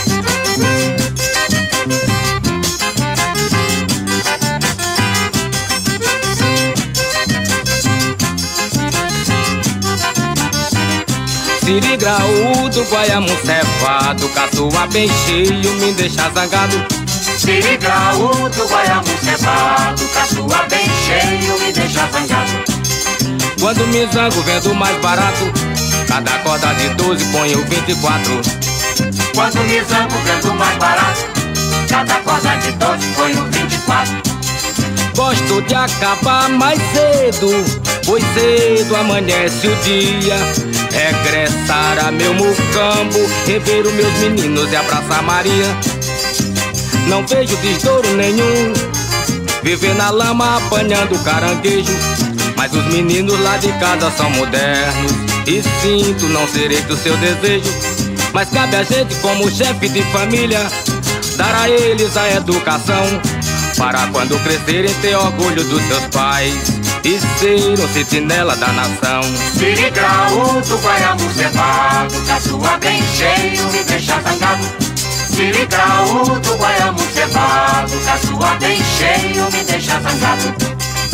Siri graúdo, guaiamu cevado, caçoa bem cheio, me deixa zangado. Siri graúdo, guaiamu cevado, caçoa bem cheio, me deixa zangado. Quando me zango vendo mais barato, cada corda de 12 ponho 24. Quando me zango vendo mais barato, cada corda de 12 ponho 24. Gosto de acabar mais cedo, pois cedo amanhece o dia. Regressar a meu mucambo, rever os meus meninos e abraçar Maria. Não vejo desdouro nenhum, viver na lama apanhando caranguejo. Mas os meninos lá de casa são modernos e sinto não sereis do seu desejo. Mas cabe a gente como chefe de família dar a eles a educação, para quando crescerem ter orgulho dos seus pais e ser um sentinela da nação. Siri graúdo, guaiamu cevado, caçoa bem cheio, me deixa zangado. Siri graúdo, guaiamu cevado, caçoa bem cheio, me deixa zangado.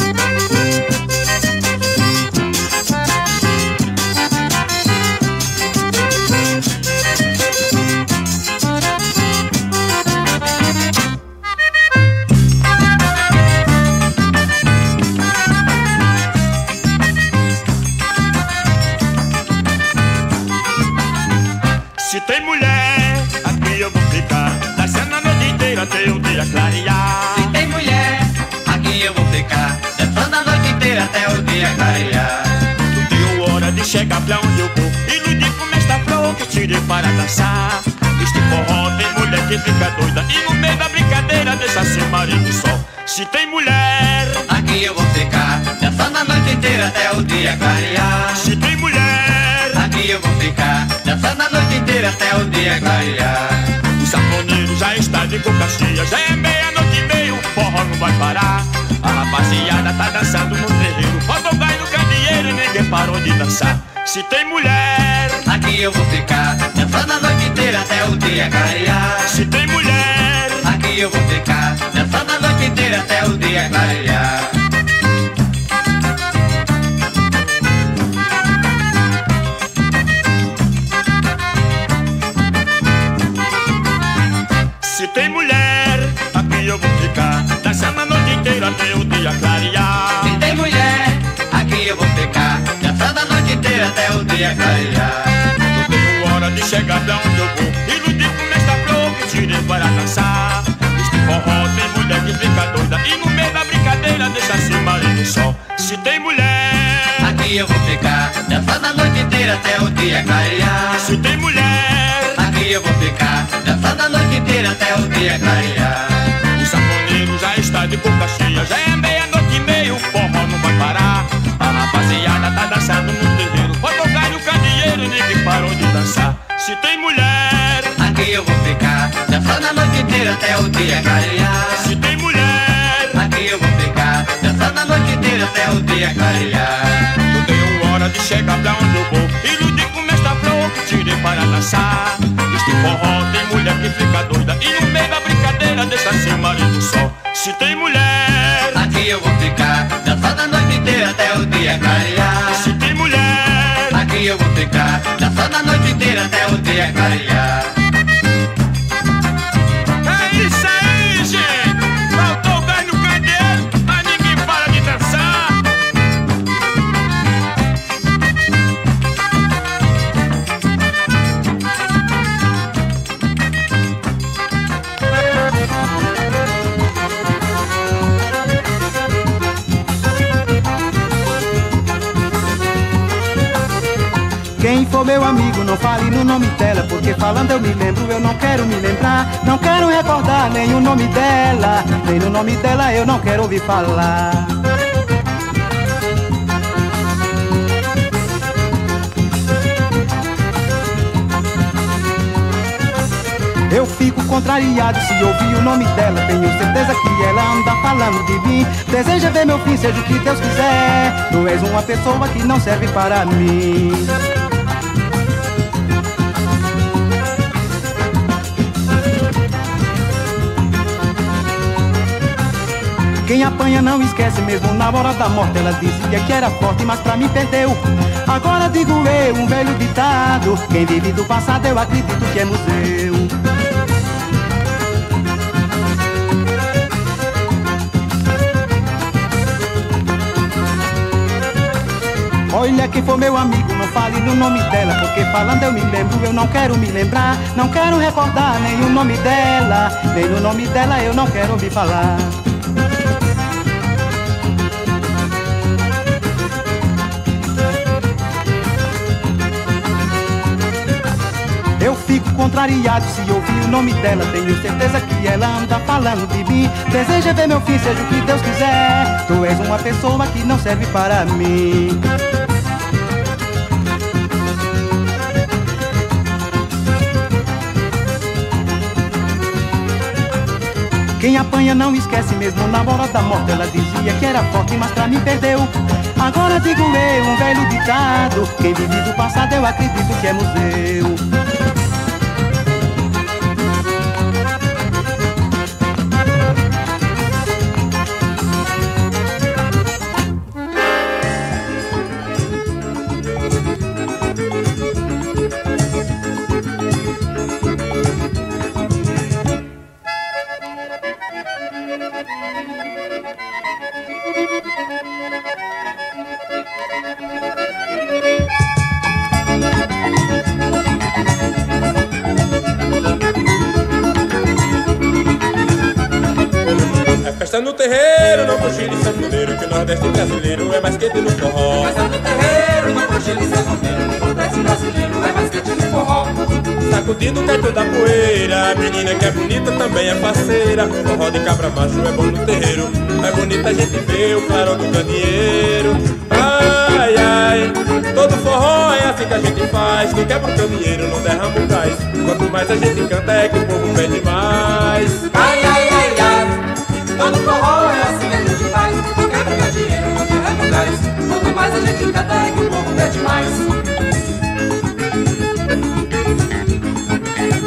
Se tem mulher, aqui eu vou ficar, dançando a noite inteira até o dia clarear. Se tem mulher, aqui eu vou ficar, dançando a noite inteira até o dia clarear. Não deu hora de chegar pra onde eu vou, iludir com esta flor que eu tirei para dançar. Este forró tem mulher que fica doida e no meio da brincadeira deixa ser marido do sol. Se tem mulher, aqui eu vou ficar, dançando a noite inteira até o dia clarear. Se tem mulher, aqui eu vou ficar, dançando a noite inteira até o dia clarear. O sanfoneiro já está de boca cheia, já é meia-noite e meia, o forró não vai parar. A rapaziada tá dançando no terreiro, roda o gai no candeeiro e ninguém parou de dançar. Se tem mulher, aqui eu vou ficar, dançando a noite inteira inteira até o dia clarear. Se tem mulher, aqui eu vou ficar, dançando a noite inteira até o dia clarear. se tem mulher, aqui eu vou ficar, dançando a noite inteira até o dia clarear. Se tem mulher, aqui eu vou ficar, dançando a noite inteira até o dia clarear. Não tenho hora de chegar pra onde eu vou, iludir com esta flor que tirei para dançar. Este forró tem mulher que fica doida e no meio da brincadeira deixa-se marido só. Se tem mulher, aqui eu vou ficar, dançando a noite inteira até o dia clarear. Se tem mulher, aqui eu vou ficar, dançando a noite inteira até o dia clarear. O sanfoneiro já está de boca cheia, já é meia-noite e meia, o forró não vai parar. A rapaziada tá dançando no terreiro, pode tocar no candeeiro e ninguém parou de dançar. Se tem mulher, aqui eu vou ficar, dançando a noite inteira até o dia clarear. Se tem mulher, aqui eu vou ficar, dançando a noite inteira até o dia clarear. Não tenho hora de chegar pra onde eu vou, iludir com esta flor que tirei para dançar. Este forró tem mulher que fica doida e no meio da brincadeira deixa seu marido só. Se tem mulher, aqui eu vou ficar, dançando a noite inteira até o dia clarear. Se tem mulher, aqui eu vou ficar, dançando a noite inteira até o dia clarear. É isso aí, gente! Faltou gás no candeeiro, mas ninguém para de dançar. Quem for meu amigo, não fale no nome dela, porque falando eu me lembro, eu não quero me lembrar. Não quero recordar nem o nome dela, nem no nome dela eu não quero ouvir falar. Eu fico contrariado se ouvir o nome dela. Tenho certeza que ela anda falando de mim. Deseja ver meu fim, seja o que Deus quiser. Tu és uma pessoa que não serve para mim. Quem apanha não esquece, mesmo na hora da morte. Ela dizia que era forte, mas pra mim perdeu. Agora digo eu, um velho ditado: quem vive do passado eu acredito que é museu. Olha, quem for meu amigo, não fale no nome dela, porque falando eu me lembro, eu não quero me lembrar. Não quero recordar nem o nome dela, nem no nome dela eu não quero ouvir falar. Eu fico contrariado se ouvir o nome dela. Tenho certeza que ela anda falando de mim. Deseja ver meu fim, seja o que Deus quiser. Tu és uma pessoa que não serve para mim. Quem apanha não esquece, mesmo na hora da morte. Ela dizia que era forte, mas pra mim perdeu. Agora digo eu, um velho ditado: quem vive do passado eu acredito que é museu. Festa no terreiro, não cochile sanfoneiro, que o Nordeste brasileiro é mais quente no forró. Festa no terreiro, não cochile sanfoneiro, que o Nordeste brasileiro é mais quente no forró. Sacudindo o gaito da poeira, a menina que é bonita também é parceira. Forró de cabra macho é bom no terreiro, é bonita a gente vê o clarão do candeeiro. Ai, ai, todo forró é assim que a gente faz. Quem quebra o candeeiro não derrama o gás. Quanto mais a gente canta é que o povo pede mais. Ai, ai, ai, ai, todo forró é assim que a gente faz. Não quebra o candeeiro, não derrama o gás. Quanto mais a gente canta é que o povo pede mais.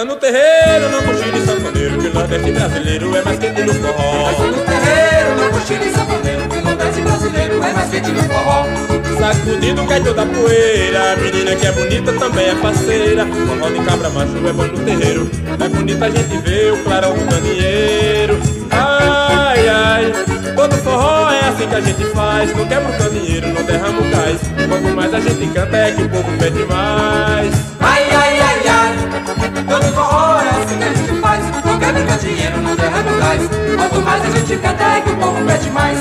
Dança no terreiro, não cochile sanfoneiro, que o Nordeste brasileiro é mais quente no forró. Dança no terreiro, não cochile sanfoneiro, que o Nordeste brasileiro é mais quente no forró. Sacudindo cai toda a poeira, a menina que é bonita também é parceira. Forró de cabra macho é bom no terreiro, é bonita a gente vê o clarão do candeeiro. Ai, ai, todo forró é assim que a gente faz, não quebra o candeeiro, não derrama o gás. Quanto mais a gente canta é que o povo pede mais. Ai, ai, ai, ai, todo forró é assim que a gente faz, não quebra o candeeiro, não derrama o gás. Quanto mais a gente canta é que o povo pede mais.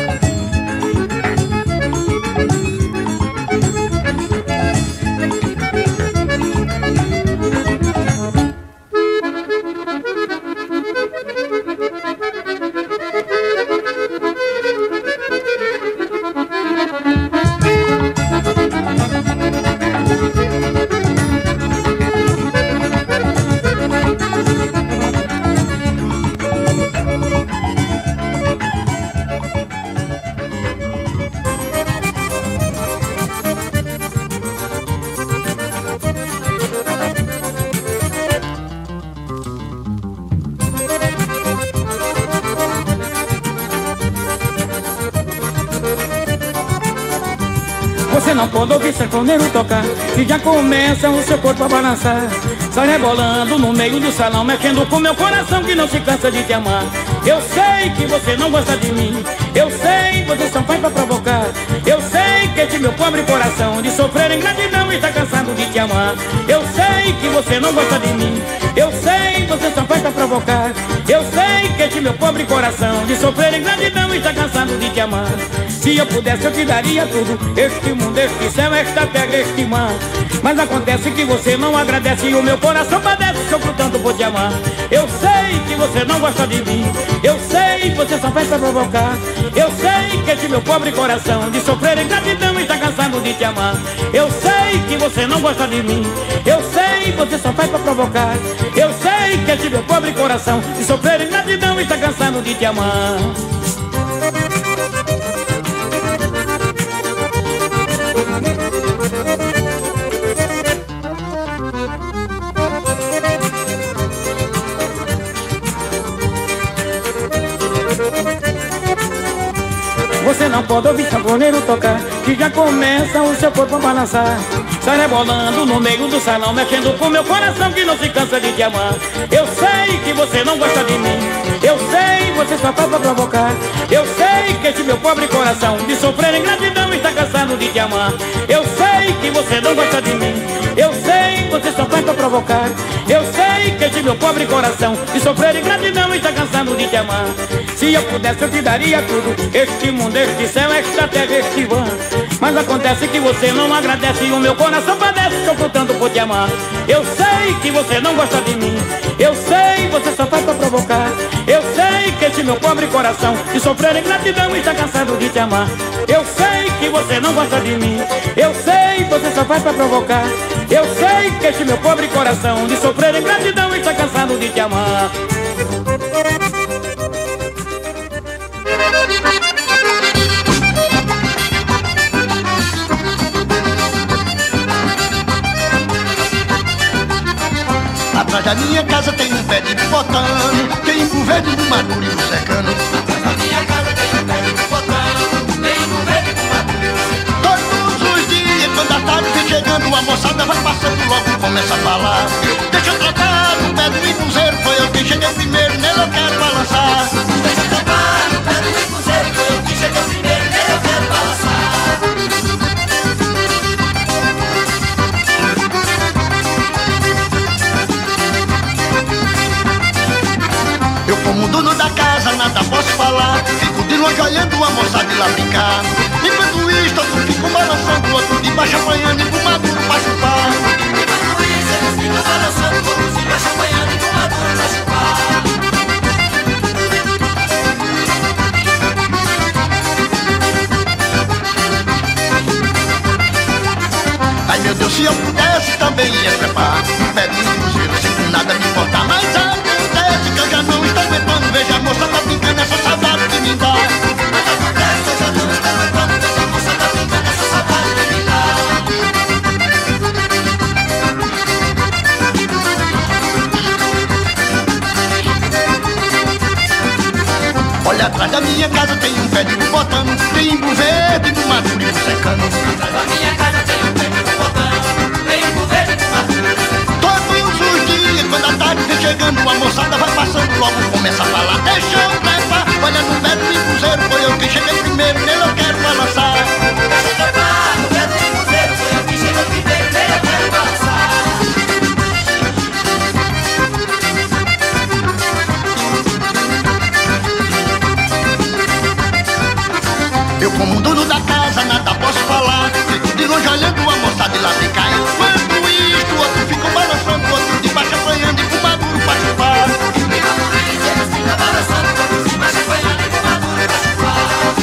Você não pode ouvir sanfoneiro tocar, que já começa o seu corpo a balançar. Sai rebolando no meio do salão, mexendo com meu coração que não se cansa de te amar. Eu sei que você não gosta de mim, eu sei, você só faz pra provocar. Eu sei que este meu pobre coração de sofrer ingratidão está cansado de te amar. Eu sei que você não gosta de mim, eu sei, você só faz pra provocar. Eu sei que este meu pobre coração de sofrer ingratidão está cansado de te amar. Se eu pudesse eu te daria tudo, este mundo, este céu, esta terra, este mar. Mas acontece que você não agradece e o meu coração padece, sofro tanto por te amar. Eu sei que você não gosta de mim, eu sei, você só faz pra provocar. Eu sei que este meu pobre coração de sofrer ingratidão está cansado de te amar. Eu sei que você não gosta de mim, eu sei, você só faz pra provocar. Eu sei que este meu pobre coração de sofrer ingratidão está cansado de te amar. Você não pode ouvir sanfoneiro tocar, que já começa o seu corpo a balançar. Sai rebolando no meio do salão, mexendo com meu coração que não se cansa de te amar. Eu sei que você não gosta de mim, eu sei, você só faz pra provocar. Eu sei que este meu pobre coração de sofrer ingratidão está cansado de te amar. Eu sei que você não gosta de mim, eu sei, você só faz pra provocar. Eu sei que este meu pobre coração de sofrer ingratidão está cansado de te amar. Se eu pudesse eu te daria tudo, este mundo, este céu, esta terra, este vão. Mas acontece que você não agradece e o meu coração padece, sofro tanto por te amar. Eu sei que você não gosta de mim, eu sei, você só faz pra provocar. Eu sei que este meu pobre coração de sofrer ingratidão está cansado de te amar. Eu sei que você não gosta de mim, eu sei, você só faz pra provocar. Eu sei que este meu pobre coração de sofrer ingratidão está cansado de te amar. Atrás da minha casa tem um pé de botano, tem um verde do maduro e do secano. Atrás da minha casa tem um pé de botano, tem um verde do maduro e do secano. Todos os dias, quando a tarde vem chegando, a moçada vai passando, logo começa a falar. Deixa eu trocar no pé do impuseiro, foi eu que cheguei primeiro, nele eu quero balançar. Deixa eu trocar no pé do impuseiro, foi eu que cheguei primeiro, nele eu quero balançar. Eu como dono da casa nada posso falar, fico de longe olhando a moçada de lá brincar. Enquanto isso eu fico balançando, o outro de baixo apanhando e pro maduro pra chupar. Enquanto isso eles ficam balançando, o outro de baixo apanhando e pro maduro pra chupar. Ai meu Deus, se eu pudesse também ia trepar um pé de cruzeiro sem nada me importar. Mas acontece que eu já não estou aguentando, veja a moça tá brincando, essa saudade que me dá. Mas acontece que eu já não estou aguentando, veja a moça tá brincando, essa saudade que me dá. minha casa tem um pé de botano, tem imbu verde no maduro e secando. Atrás da minha casa tem um pé de botano, tem imbu verde no maduro e secando. Todos os dias, quando a tarde vem chegando, a moçada vai passando, logo começa a falar. Deixa eu trepar, olha no pé do imbuzeiro, foi eu que cheguei primeiro, nele eu quero balançar. Deixa eu trepar, no pé do imbuzeiro, foi eu que cheguei primeiro, nele eu quero balançar. Eu como dono da casa nada posso falar, fico de longe olhando a moçada e lá vem cá. Enquanto isto, outro fica balançando, outro de baixo apanhando e com maduro pra chupar. Enquanto isso, eles ficam balançando, outro de baixo apanhando e com maduro pra chupar.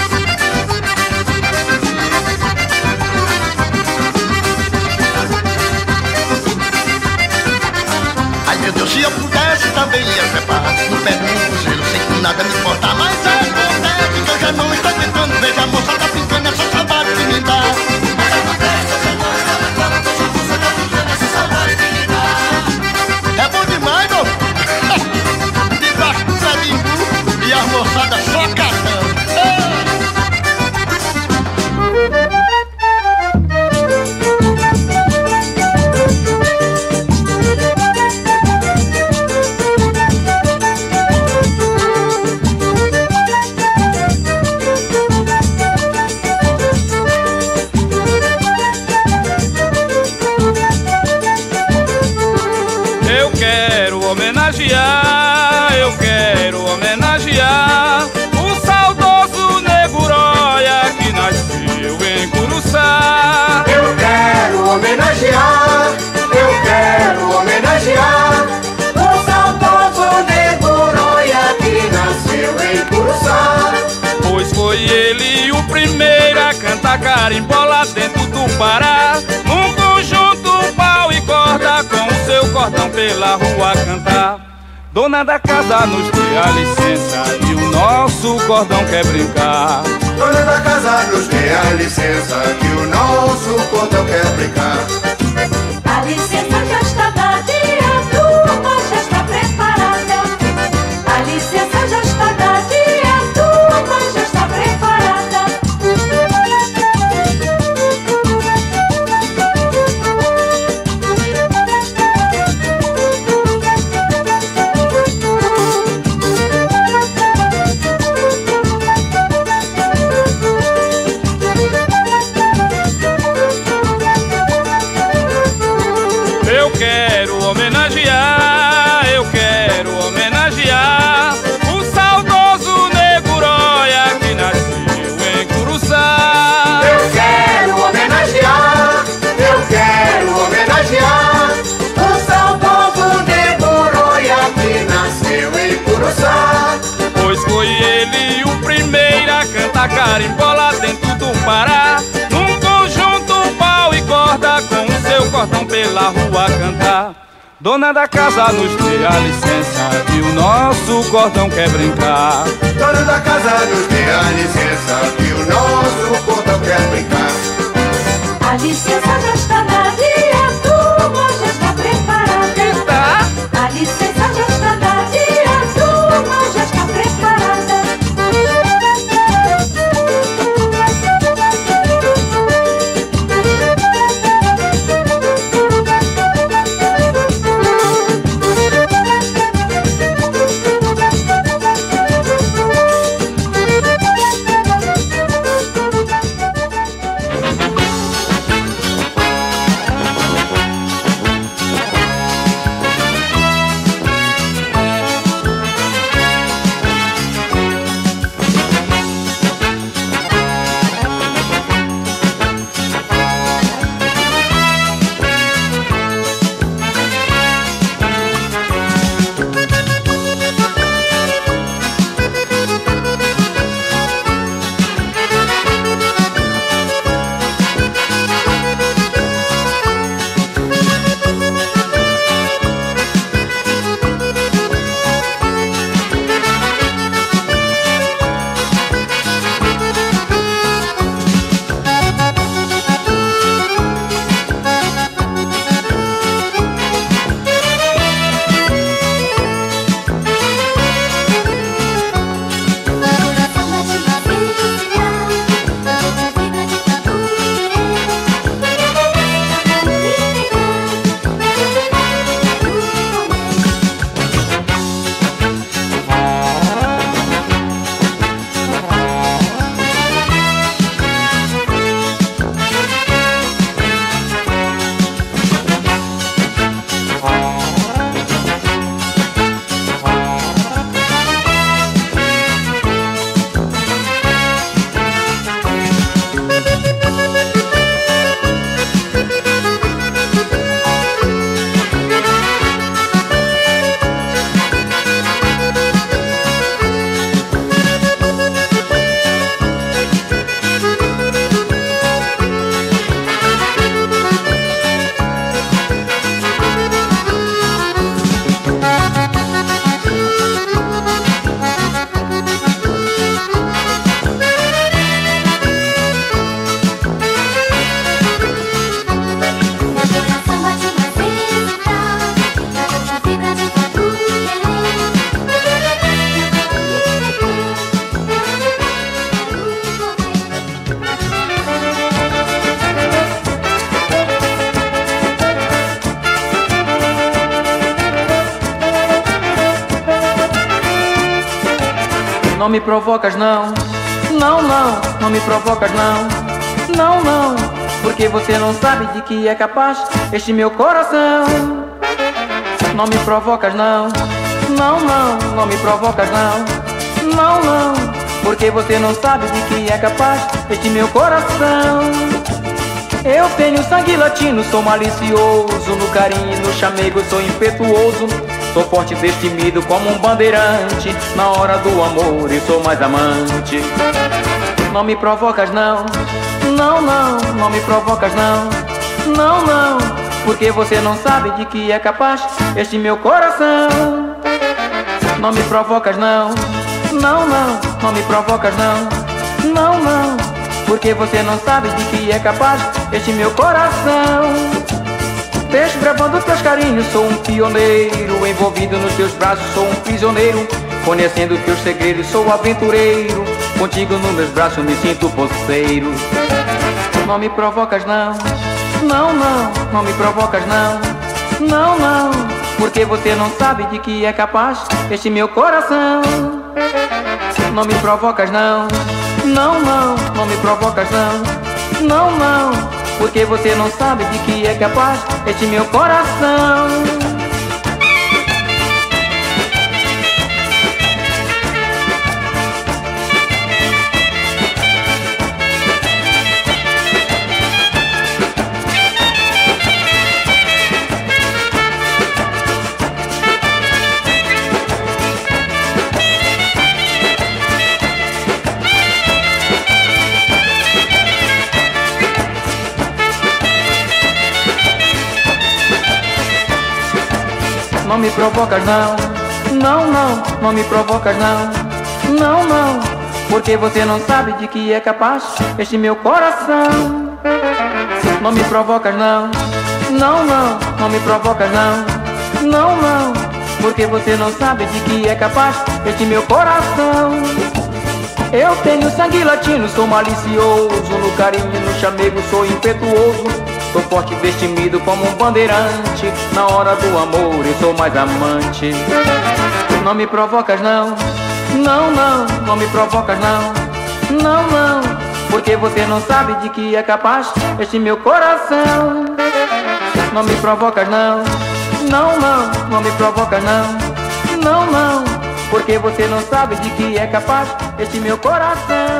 Ai meu Deus, se eu pudesse também ia trepar no pé do imbuzeiro, sei que nada me importa, mas acontece que eu já não estou aguentando. Veja a moçada brincando, é só saudade que me dá. Mas acontece que eu já não estou aguentando, veja a moçada brincando, é só saudade que me dá. É bom demais, meu. Debaixo do pé de imbu e as moçadas só catando. homenagear o saudoso Neguróia que nasceu em Curuçá. Eu quero homenagear o saudoso Neguróia que nasceu em Curuçá. Pois foi ele o primeiro a cantar carimbola dentro do Pará, num conjunto pau e corda com o seu cordão pela rua cantar. Dona da casa nos dê a licença que o nosso cordão quer brincar. Dona da casa nos dê a licença que o nosso cordão quer brincar. A licença já está dada e a turma já está preparada. A licença já está dada e a turma já está preparada. Eu quero homenagear o saudoso Neguróia que nasceu em Curuçá. Eu quero homenagear o saudoso Neguróia que nasceu em Curuçá. Pois foi ele o primeiro a cantar carimbola dentro do Pará, num conjunto pau e corda com o seu cordão pela rua cantar. Dona da casa nos dê a licença que o nosso cordão quer brincar. Dona da casa nos dê a licença que o nosso cordão quer brincar. A licença já está dada e a turma já está preparada. A licença já está dada e a turma já está preparada. Não me provocas não, não, não, não me provocas não, não, não, porque você não sabe de que é capaz este meu coração. Não me provocas não, não, não, não me provocas não, não, não, porque você não sabe de que é capaz este meu coração. Eu tenho sangue latino, sou malicioso, no carinho e no chamego sou impetuoso. Sou forte e destemido como um bandeirante, na hora do amor eu sou mais amante. Não me provocas não, não, não, não me provocas não, não, não, porque você não sabe de que é capaz este meu coração. Não me provocas não, não, não, não me provocas não, não, não, porque você não sabe de que é capaz este meu coração. Desbravando teus carinhos, sou um pioneiro, envolvido nos teus braços, sou um prisioneiro, conhecendo teus segredos, sou aventureiro, contigo nos meus braços me sinto poceiro. Não me provocas não, não, não, não me provocas não, não, não, porque você não sabe de que é capaz este meu coração. Não me provocas não, não, não, não me provocas não, não, não, porque você não sabe de que é capaz este meu coração. Não me provocas não, não, não, não me provocas não, não, não, porque você não sabe de que é capaz este meu coração. Não me provocas não, não, não, não me provocas não, não, não, porque você não sabe de que é capaz este meu coração. Eu tenho sangue latino, sou malicioso, no carinho e no chamego sou impetuoso. Sou forte e destemido como um bandeirante, na hora do amor eu sou mais amante. Não me provocas não, não, não, não me provocas não, não, não, porque você não sabe de que é capaz este meu coração. Não me provocas não, não, não, não me provocas não, não, não, porque você não sabe de que é capaz este meu coração.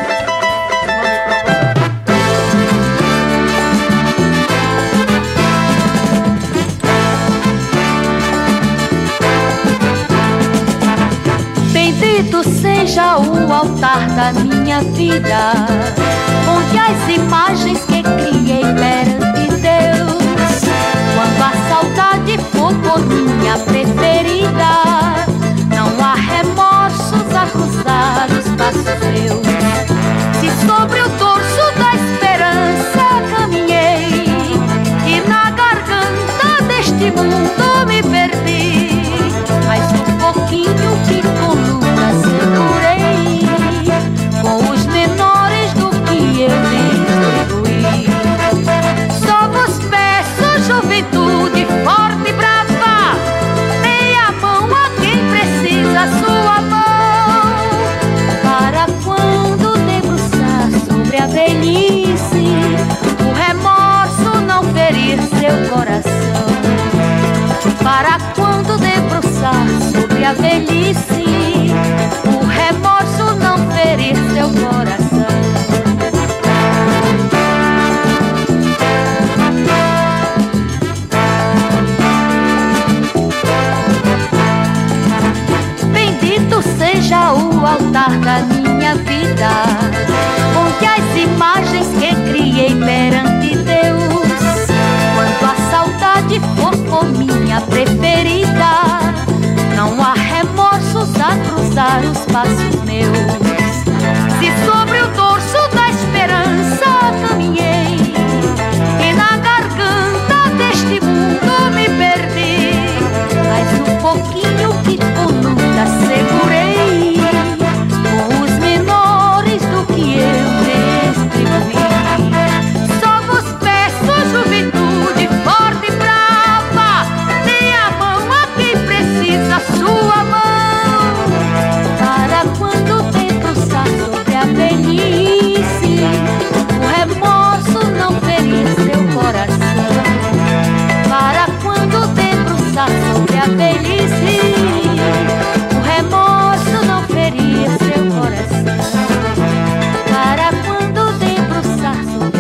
Bendito seja o altar da minha vida, onde as imagens que criei perante Deus, quando a saudade for por minha preferida, não há remorsos a cruzar os passos meus. Se sobre o dorso da esperança caminhei e na garganta deste mundo me perdi, mas um pouquinho que com luta segurei, com os menores do que eu distribuí. Só vos peço, juventude forte e brava, dê a mão a quem precisa sua mão, para quando debruçar sobre a velhice, o remorso não ferir seu coração. Para quando debruçar sobre a velhice, o remorso não ferir seu coração. Bendito seja o altar da minha vida, onde as imagens que criei perante Deus, quando a saudade for por minha preferida, não há remorsos a cruzar os passos meus. Se sobre o dorso da esperança caminhei e na garganta deste mundo me perdi, mas um pouquinho que com luta segurei, com os menores do que eu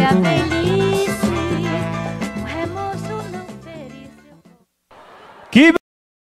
velha, velha.